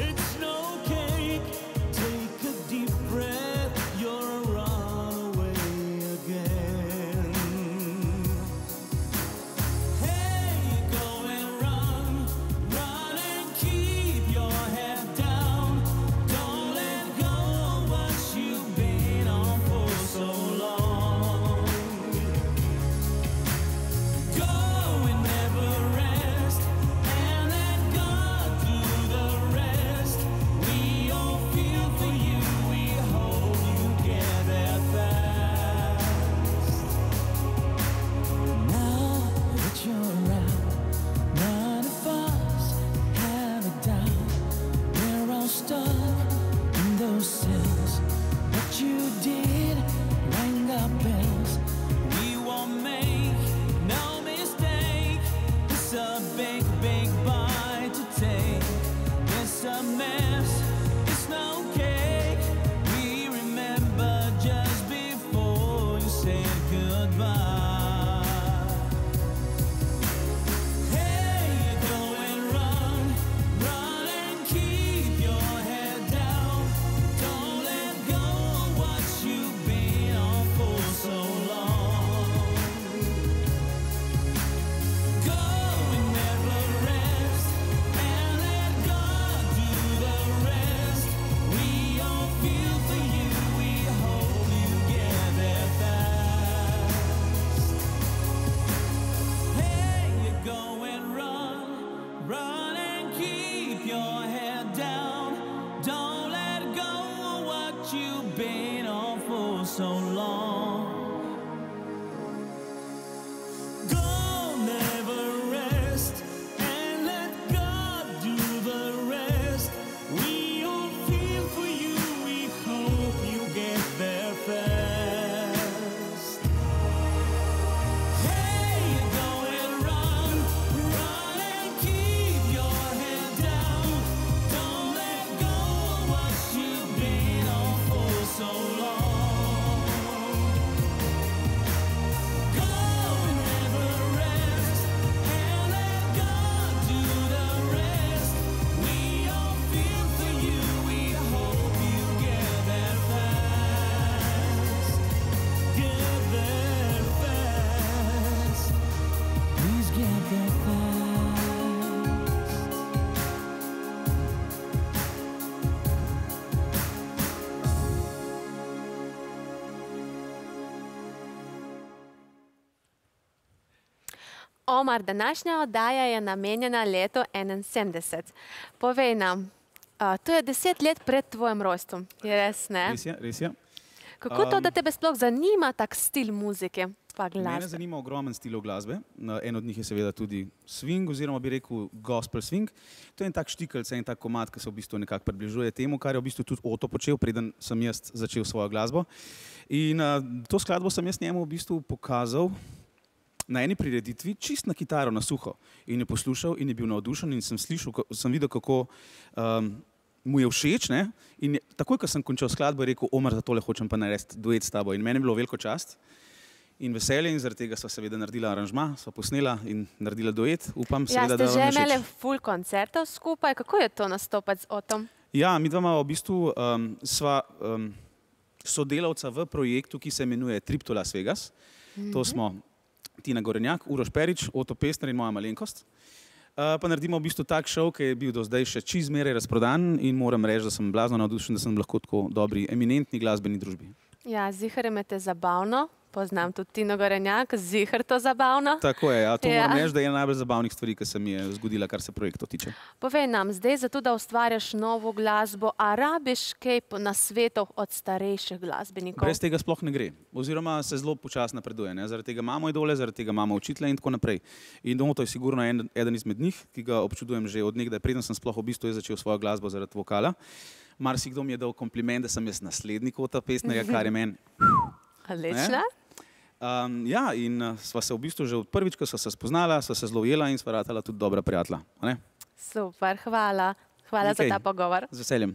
Omar, današnja oddaja je namenjena letu 71. Povej nam, to je 10 let pred tvojim rojstvom, je res, ne? Res je. Kako to, da tebe sploh zanima tak stil muzike pa glasbe? Mene zanima ogromen stilov glasbe. En od njih je seveda tudi swing, oziroma bi rekel gospel swing. To je en tak štikelc, en tak komad, ki se v bistvu nekako približuje temu, kar je v bistvu tudi Oto počel, preden sem jaz začel svojo glasbo. In to skladbo sem jaz njemu v bistvu pokazal na eni prireditvi, čist na kitaro, na suho. In je poslušal in je bil navdušen in sem videl, kako mu je všeč, ne? In takoj, ko sem končal skladbo, je rekel, Omar, za tole hočem pa narediti duet s tabo. In meni je bilo veliko čast in veselje in zaradi tega sva seveda naredila aranžma, sva posnela in naredila duet. Upam seveda, da vam je všeč. Ja, ste že imeli ful koncertov skupaj, kako je to nastopati z Otom? Ja, mi dva v bistvu sva sodelavca v projektu, ki se imenuje Trip to Las Vegas. To smo Tina Gorenjak, Uroš Perič, Oto Pestner in moja malenkost. Pa naredimo v bistvu tak šov, ki je bil do zdaj še čizmeraj razprodan in moram reči, da sem blazno navdušen, da sem lahko tako dobri, eminentni glasbeni družbi. Ja, zihar imate zabavno. Poznam tudi Tino Gorenjak, zihar to zabavno. Tako je, ja. To moram reči, da je ena najbolj zabavnih stvari, ki se mi je zgodila, kar se projektov tiče. Povej nam, zdaj zato, da ustvarjaš novo glasbo, a rabiš kaj nasvetov od starejših glasbenikov? Brez tega sploh ne gre. Oziroma se zelo počasno napreduje. Zaradi tega imamo idole, zaradi tega imamo učitelje in tako naprej. In Oto je sigurno eden izmed njih, ki ga občudujem že od nekdaj, preden sem sploh v bistvu začel svojo glasbo zaradi vokala. Marsikdo mi je dal kompliment, da sem jaz naslednik Ota Pestnerja, kar je meni... Odlično. Ja, in sva se v bistvu že od prvič, ko sva se spoznala, sva se zelo ujela in sva ratala tudi dobra prijatelja. Super, hvala. Hvala za ta pogovor. Z veseljem.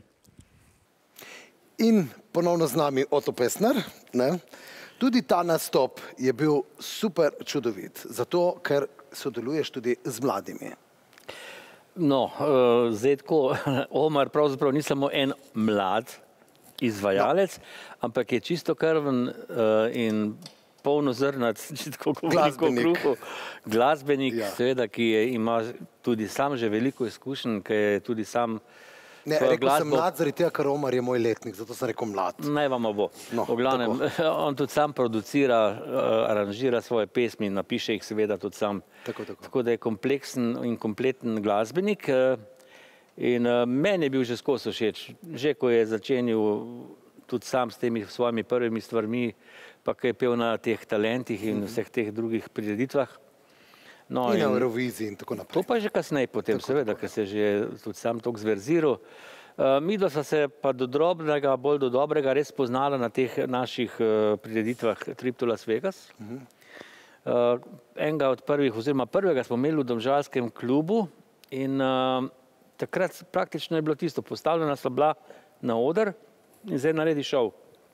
In ponovno z nami Oto Pestner. Tudi ta nastop je bil super čudovit, zato ker sodeluješ tudi z mladimi. No, zdaj tako, Omar pravzaprav ni samo en mlad izvajalec, ampak je čisto krven in polnozrnat, če tako govorim, glasbenik, seveda, ki ima tudi sam že veliko izkušenj, ki je tudi sam Ne, rekel sem mlad, zaradi tega, ker Omar je moj letnik, zato sem rekel mlad. Naj vam bo. V glavnem, on tudi sam producira, aranžira svoje pesmi, napiše jih seveda tudi sam. Tako da je kompleksen in kompleten glasbenik. In meni je bil že skozi všeč. Že ko je začenil tudi sam s temi svojimi prvimi stvarmi, pa ko je pel na teh talentih in vseh teh drugih prireditvah. In na Euroviziji in tako naprej. To pa je že kasneje potem, seveda, ker se je že tudi sam toliko zverziral. Midva sva se pa do drobnega, bolj do dobrega res poznala na teh naših prireditvah Trip to Las Vegas. Enega od prvih, oziroma prvega smo imeli v domžalskem klubu in takrat praktično je bilo tisto, postavljena sva bila na oder in zdaj naredi šov.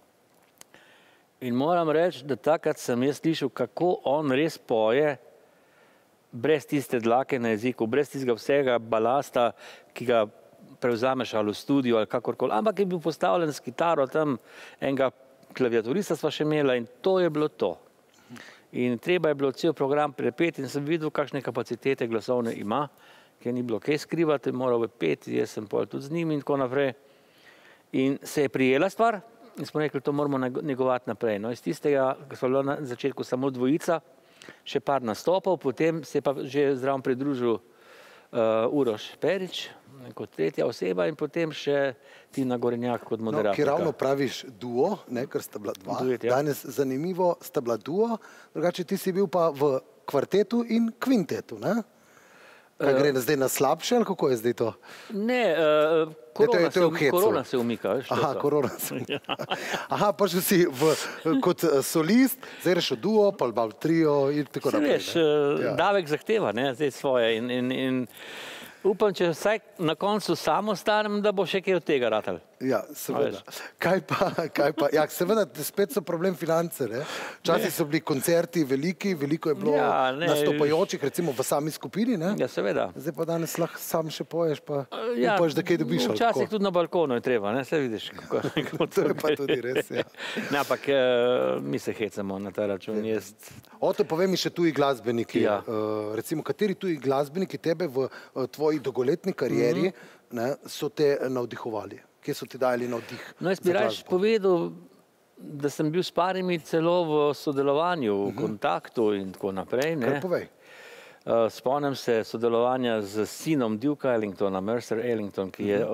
In moram reči, da takrat sem jaz slišal, kako on res poje, brez tiste dlake na jeziku, brez tistega vsega balasta, ki ga prevzameš ali v studiu ali kakorkoli. Ampak je bil postavljen s kitaro tam, enega klaviaturista sva še imela in to je bilo to. In treba je bilo cel program prepeti in sem videl, kakšne kapacitete glasovne ima, ker ni bilo kaj skrivati, moral je peti, jaz sem pol tudi z njim in tako naprej. In se je prijela stvar in smo rekli, to moramo negovati naprej. No, iz tistega, ko smo bila na začetku samo dvojica, še par nastopov, potem se je pa že zraven pridružil Uroš Perič kot tretja oseba in potem še Tina Gorenjak kot moderatorka. Ki ravno praviš duo, ker sta bila dva. Danes zanimivo sta bila duo, drugače ti si bil pa v kvartetu in kvintetu, ne? Kaj gre zdaj na slabše ali kako je zdaj to? Ne, korona se umika. Aha, korona se umika. Aha, pa še si kot solist, zdaj rešil duo, pa trio in tako naprej. Se veš, davek zahteva, zdaj svoje in upam, če vsaj na koncu samo ostanem, da bo še kaj od tega ratal. Ja, seveda. Kaj pa, ja, seveda, spet so problem finance, ne? Včasih so bili koncerti veliki, veliko je bilo nastopajočih, recimo v sami skupini, ne? Ja, seveda. Zdaj pa danes lahko sam še poješ, pa upaš, da kaj dobiš. Včasih tudi na balkonu je treba, ne? Saj vidiš, kako to je pa tudi res, ja. Ne, ampak mi se hecamo na ta račun. Oto, povej mi še tuji glasbeniki. Recimo, kateri tuji glasbeniki tebe v tvoji dolgoletni karieri so te navdihovali? Kje so ti dali navdih? No, jaz bi raje povedal, da sem bil s parimi celo v sodelovanju, v kontaktu in tako naprej. Kar povej. Spomnim se sodelovanja z sinom Duke Ellingtona, Mercer Ellington, ki je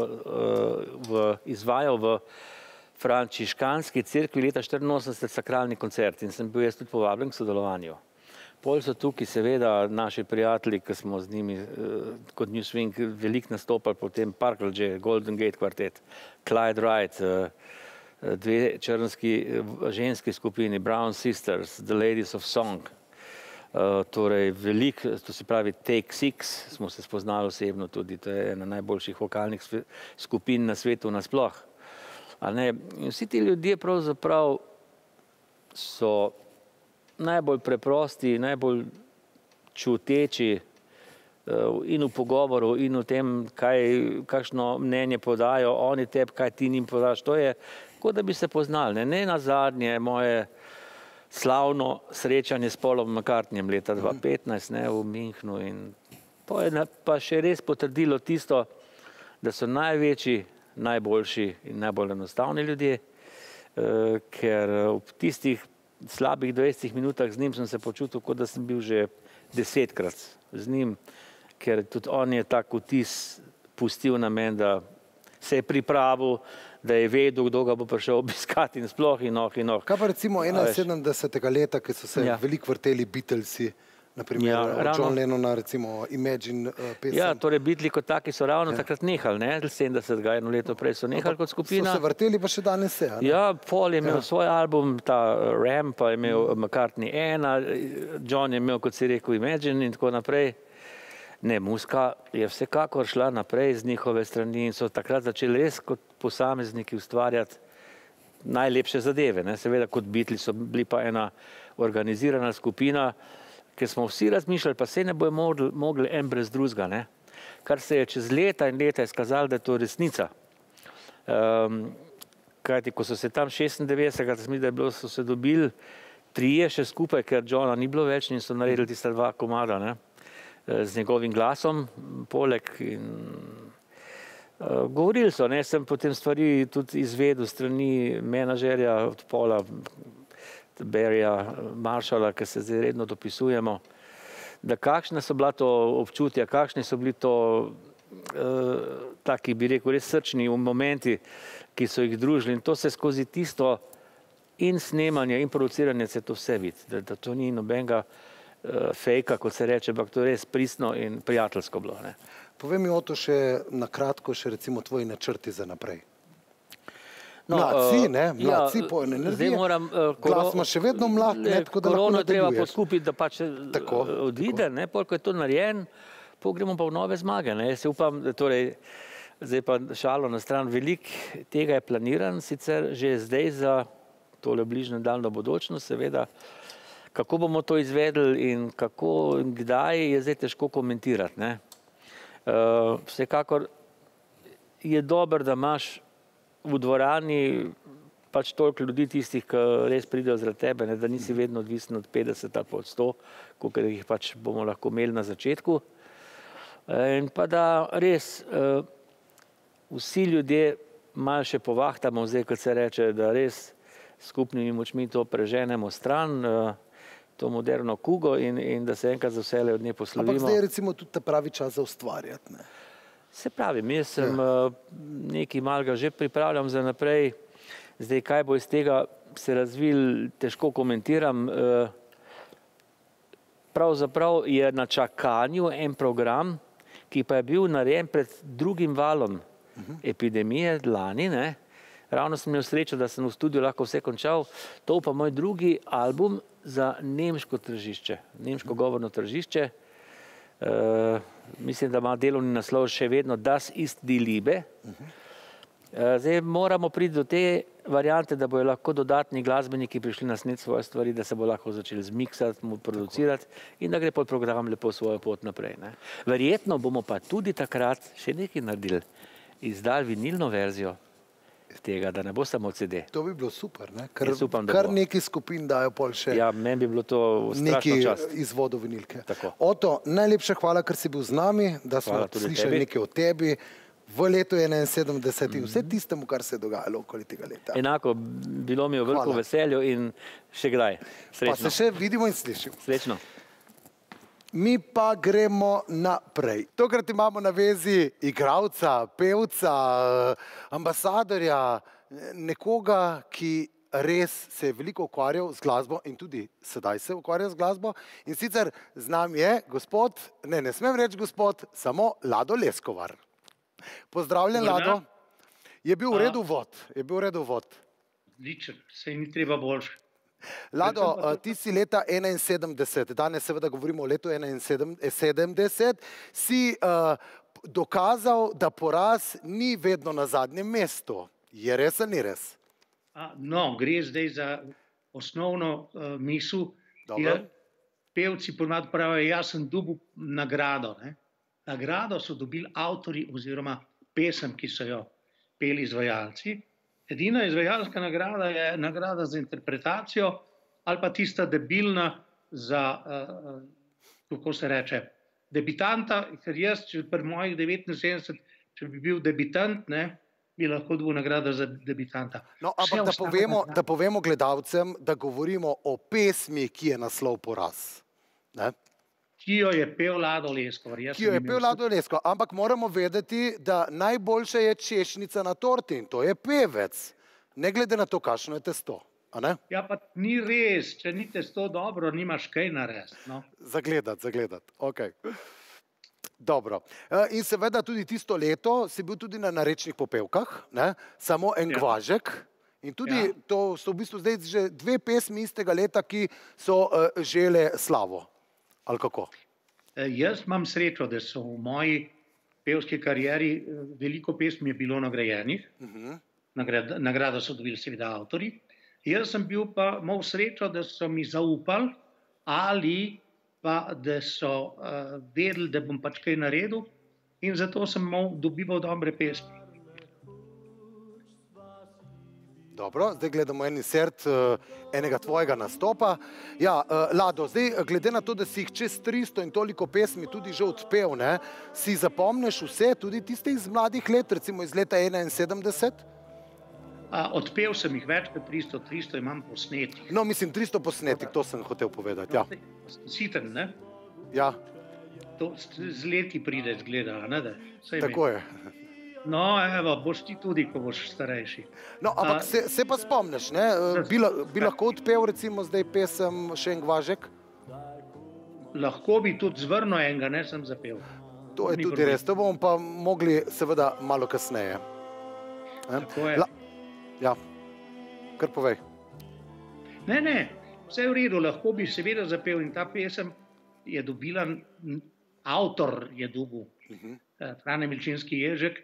izvajal v frančiškanski cerkvi leta 1984 sakralni koncert in sem bil jaz tudi povabljen k sodelovanju. Pol so tukaj seveda naši prijatelji, ki smo z njimi kot New Swing veliko nastopali, potem Parkledge, Golden Gate Quartet, Clyde Wright, dve črnski ženski skupini, Brown Sisters, The Ladies of Song, torej veliko, to se pravi Take Six, smo se spoznali osebno tudi, to je ena najboljših vokalnih skupin na svetu nasploh. In vsi ti ljudje pravzaprav so najbolj preprosti, najbolj čuteči in v pogovoru in v tem, kakšno mnenje podajo oni tebi, kaj ti njim podaš. To je, kot da bi se poznali. Ne nazadnje moje slavno srečanje s Paulom McCartneyjem leta 2015 v Münchnu in to je pa še res potrdilo tisto, da so največji, najboljši in najbolj enostavni ljudje, ker v tistih slabih 20 minutah z njim sem se počutil, kot da sem bil že 10-krat z njim, ker tudi on je tak vtis pustil na meni, da se je pripravil, da je vedel, kdo ga bo prišel obiskati in sploh in oh. Kaj pa recimo 71. leta, ki so se veliko vrteli Beatlesi, naprimer John Lennona, recimo Imagine pesem. Ja, torej Beatli kot taki so ravno takrat nehali, ne? 70. eno leto prej so nehali kot skupina. So se vrteli pa še danes se, ne? Ja, Paul je imel svoj album, ta Ram, pa je imel McCartney 1, John je imel, kot si rekel, Imagine in tako naprej. Ne, muzika je vsekakor šla naprej z njihove strani in so takrat začeli res kot posamezniki ustvarjati najlepše zadeve, ne? Seveda kot Beatli so bili pa ena organizirana skupina, ker smo vsi razmišljali, pa se ne bojo mogli en brez drugega, ne? Kar se je čez leta in leta izkazalo, da je to resnica. Kajti, ko so se tam 96. so se dobili trije še skupaj, ker Johna ni bilo več in so naredili tista dva komada, ne? Z njegovim glasom, poleg in govorili so, ne, sem potem stvari tudi izvedel strani menadžerja od Paula Barryja Marshalla, ki se zdaj redno dopisujemo, da kakšne so bila to občutja, kakšni so bili to taki, bi rekel, res srčni momenti, ki so jih družili in to se skozi tisto in snemanje in produciranje se to vse vidi, da to ni nobenega fejka, kot se reče, ampak to je res pristno in prijateljsko bilo. Ne. Povej mi, Oto, še na kratko, še recimo tvoji načrti za naprej. Mladci, ne? Mladci po energiji. Glas ima še vedno mlad, ne? Tako da lahko nadaljuješ. Korono treba poskupiti, da pač odide, ne? Polk je to narejen, pol gremo pa v nove zmage, ne? Jaz se upam, torej, zdaj pa šalo na stran, veliko tega je planiran, sicer že zdaj za tole bližnjo daljno bodočnost, seveda, kako bomo to izvedli in kako in kdaj je zdaj težko komentirati, ne? Vsekakor je dobro, da imaš v dvorani pač toliko ljudi tistih, ki res pridejo zaradi tebe, ne, da nisi vedno odvisen od 50 ali pa od 100, kolikor jih pač bomo lahko imeli na začetku. In pa da res vsi ljudje malo še povahtamo, zdaj, kot se reče, da res skupnimi močmi to preženemo stran, to moderno kugo in da se enkrat za vselej od nje poslovimo. Ampak zdaj je recimo tudi ta pravi čas za ustvarjati, ne? Se pravi, jaz sem nekaj malega že pripravljam za naprej, zdaj kaj bo iz tega se razvil, težko komentiram. Pravzaprav je na čakanju en program, ki pa je bil narejen pred drugim valom epidemije lani, ne? Ravno sem imel srečo, da sem v studiu lahko vse končal, to pa moj drugi album za nemško tržišče, nemško govorno tržišče. Mislim, da ima delovni naslov še vedno Das ist die Liebe. Zdaj moramo priti do te variante, da bojo lahko dodatni glasbeniki prišli nasneti svoje stvari, da se bo lahko začeli zmiksati, producirati in da gre pod program lepo svojo pot naprej, ne. Verjetno bomo pa tudi takrat še nekaj naredili, izdali vinilno verzijo tega, da ne bo samo CD. To bi bilo super, ne? Kar neki skupin dajo pol še ja, meni bi bilo to strašno čast. Neki izvodov vinilke. Oto, najlepša hvala, ker si bil z nami, da smo slišali nekaj o tebi v letu 71 in vse tistemu, kar se je dogajalo okoli tega leta. Enako, bilo mi je veliko veselje in še kdaj. Srečno. Pa se še vidimo in slišimo. Srečno. Mi pa gremo naprej. Tokrat imamo na vezi igralca, pevca, ambasadorja, nekoga, ki res se je veliko ukvarjal z glasbo in tudi sedaj se ukvarja z glasbo. In sicer z nami je gospod, ne smem reči gospod, samo Lado Leskovar. Pozdravljen, Lado. Je bil v redu vod? Je bil v redu vod? Ličen, sej ni treba boljše. Lado, ti si leta 71, danes seveda govorimo o letu 71, si dokazal, da poraz ni vedno na zadnjem mestu. Je res ali ni res? No, gre zdaj za osnovno misel. Pevci ponavadi pravijo, jaz sem dobil nagrado. Nagrado so dobili avtorji oziroma pesem, ki so jo peli izvajalci. Edina izvajalska nagrada je nagrada za interpretacijo ali pa tista debilna za, kako se reče, debitanta, ker jaz, pri mojih 79, če bi bil debitant, bi lahko dobil nagrado za debitanta. No, ampak da povemo gledalcem, da govorimo o pesmi, ki je naslov Poraz. Ki jo je pel Lado Leskovar. Ki jo je pel Lado Leskovar, ampak moramo vedeti, da najboljša je češnjica na torti in to je pevec. Ne glede na to, kakšno je testo. Ja, pa ni res, če ni testo dobro, nimaš kaj narediti. Zagledati, okej. Dobro. In seveda tudi tisto leto si bil tudi na narečnih popevkah, samo en Gvažek. In tudi to so v bistvu zdaj že dve pesmi istega leta, ki so žele slavo. Ali kako? Jaz imam srečo, da so v moji pevski karieri veliko pesmi je bilo nagrajenih. Nagrado so dobili seveda avtorji. Jaz sem bil pa imel srečo, da so mi zaupali ali pa da so vedeli, da bom pač kaj naredil in zato sem dobival dobre pesmi. Dobro, zdaj gledamo en insert enega tvojega nastopa. Ja, Lado, zdaj glede na to, da si jih čez 300 in toliko pesmi tudi že odpel, si zapomniš vse, tudi tiste iz mladih let, recimo iz leta 71? Odpel sem jih več kot 300 imam posnetik. No, mislim, 300 posnetik, to sem hotel povedati, ja. Siten, ne? Ja. To z leti pride zgleda, ne da? Tako je. No, evo, boš ti tudi, ko boš starejši. No, ampak se pa spomniš, ne? Bi lahko odpel recimo zdaj pesem še en Gvažek? Lahko bi tudi zvrno enega, ne sem zapel. To je tudi res, to bomo pa mogli seveda malo kasneje. Tako je. Ja, kar povej. Ne, vse je v redu, lahko bi seveda zapel in ta pesem je dobila, avtor je dobil, Frane Milčinski Ježek.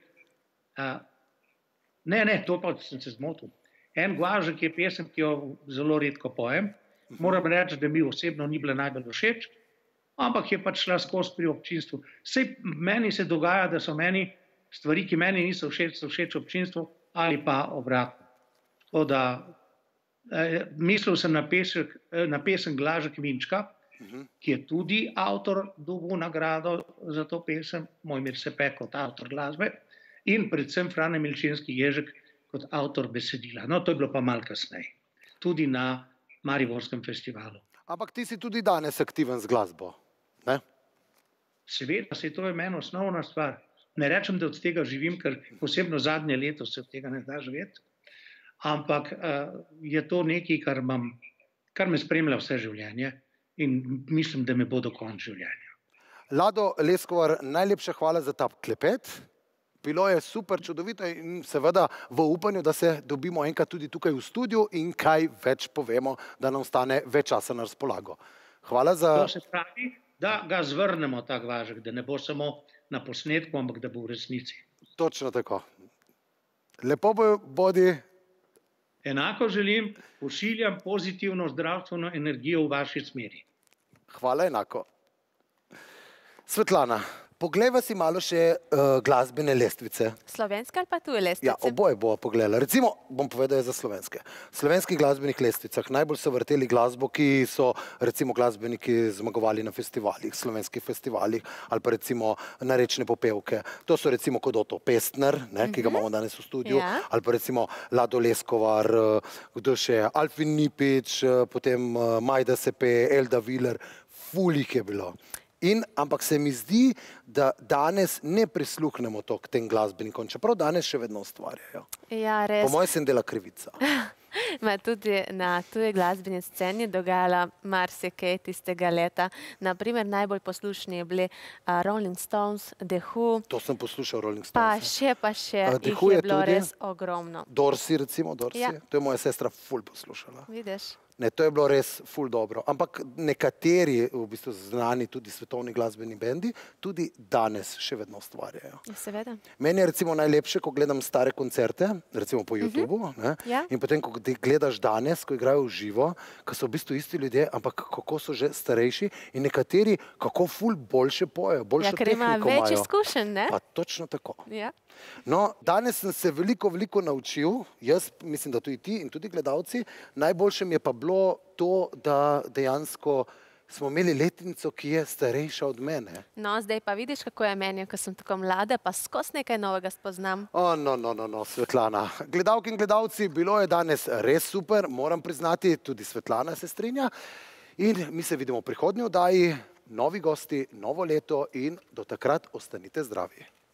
Ne, to pa sem se zmotil. En Gvažek je pesem, ki jo zelo redko pojem. Moram reči, da mi osebno ni bila najbolj všeč, ampak je pač šla skozi pri občinstvu. Sej meni se dogaja, da so meni stvari, ki meni niso všeč, so všeč občinstvu ali pa obratno. Tako da mislil sem na pesem Glažek Vinčka, ki je tudi avtor dobil nagrado za to pesem, Mojmir Sepek kot avtor glasbe in predvsem Frane Milčinski Ježek kot avtor besedila. No, to je bilo pa malo kasneje, tudi na Mariborskem festivalu. Ampak ti si tudi danes aktiven z glasbo, ne? Seveda, to je meni osnovna stvar. Ne rečem, da od tega živim, ker posebno zadnje leto se od tega ne da živeti, ampak je to nekaj, kar me spremlja vse življenje in mislim, da me bo do konca življenja. Lado Leskovar, najlepša hvala za ta klepet. Bilo je super, čudovito in seveda v upanju, da se dobimo enkrat tudi tukaj v studiu in kaj več povemo, da nam ostane več časa na razpolago. Hvala za... To se pravi, da ga zvrnemo ta Gvažek, da ne bo samo na posnetku, ampak da bo v resnici. Točno tako. Lepo bodi. Enako želim, pošiljam pozitivno zdravstveno energijo v vaši smeri. Hvala enako. Svetlana, poglejva si malo še glasbene lestvice. Slovenske ali pa tuje lestvice? Ja, oboje bova pogledala. Recimo, bom povedal za slovenske. V slovenskih glasbenih lestvicah najbolj so vrteli glasbo, ki so recimo glasbeniki zmagovali na festivalih, slovenskih festivalih, ali pa recimo narečne popevke. To so recimo kot Oto Pestner, ki ga imamo danes v studiu, ali pa recimo Lado Leskovar, kdo še, Alfin Nipič, potem Majda Sepe, Elda Viler, ful jih je bilo. Ampak se mi zdi, da danes ne prisluhnemo to k tem glasbenikom, čeprav danes še vedno ustvarjajo. Ja, res. Po mojem se jim dela krivica. Tudi na tuji glasbeni sceni dogajala marsikaj tistega leta. Naprimer, najbolj poslušni bili Rolling Stones, The Who. To sem poslušal, Rolling Stones. Pa še, jih je bilo res ogromno. Dorsi, recimo, Dorsi. Ja. To je moja sestra ful poslušala. Vidiš? Ne, to je bilo res ful dobro. Ampak nekateri, v bistvu znani tudi svetovni glasbeni bendi, tudi danes še vedno ustvarjajo. Seveda. Meni je recimo najlepše, ko gledam stare koncerte, recimo po YouTubeu, in potem, ko gledaš danes, ko igrajo v živo, ko so v bistvu isti ljudje, ampak kako so že starejši in nekateri kako ful boljše pojejo, boljšo tehniko imajo. Ja, ker ima več izkušenj, ne? Pa točno tako. Ja. No, danes sem se veliko naučil, jaz mislim, da tudi ti in tudi gledalci. Najboljše mi je pa bilo to, da dejansko smo imeli letnico, ki je starejša od mene. No, zdaj pa vidiš, kako je meni, ko sem tako mlada, pa skozi nekaj novega spoznam. No, Svetlana. Gledalke in gledalci, bilo je danes res super, moram priznati, tudi Svetlana se strinja. In mi se vidimo v prihodnji oddaji, novi gosti, novo leto in do takrat ostanite zdravi.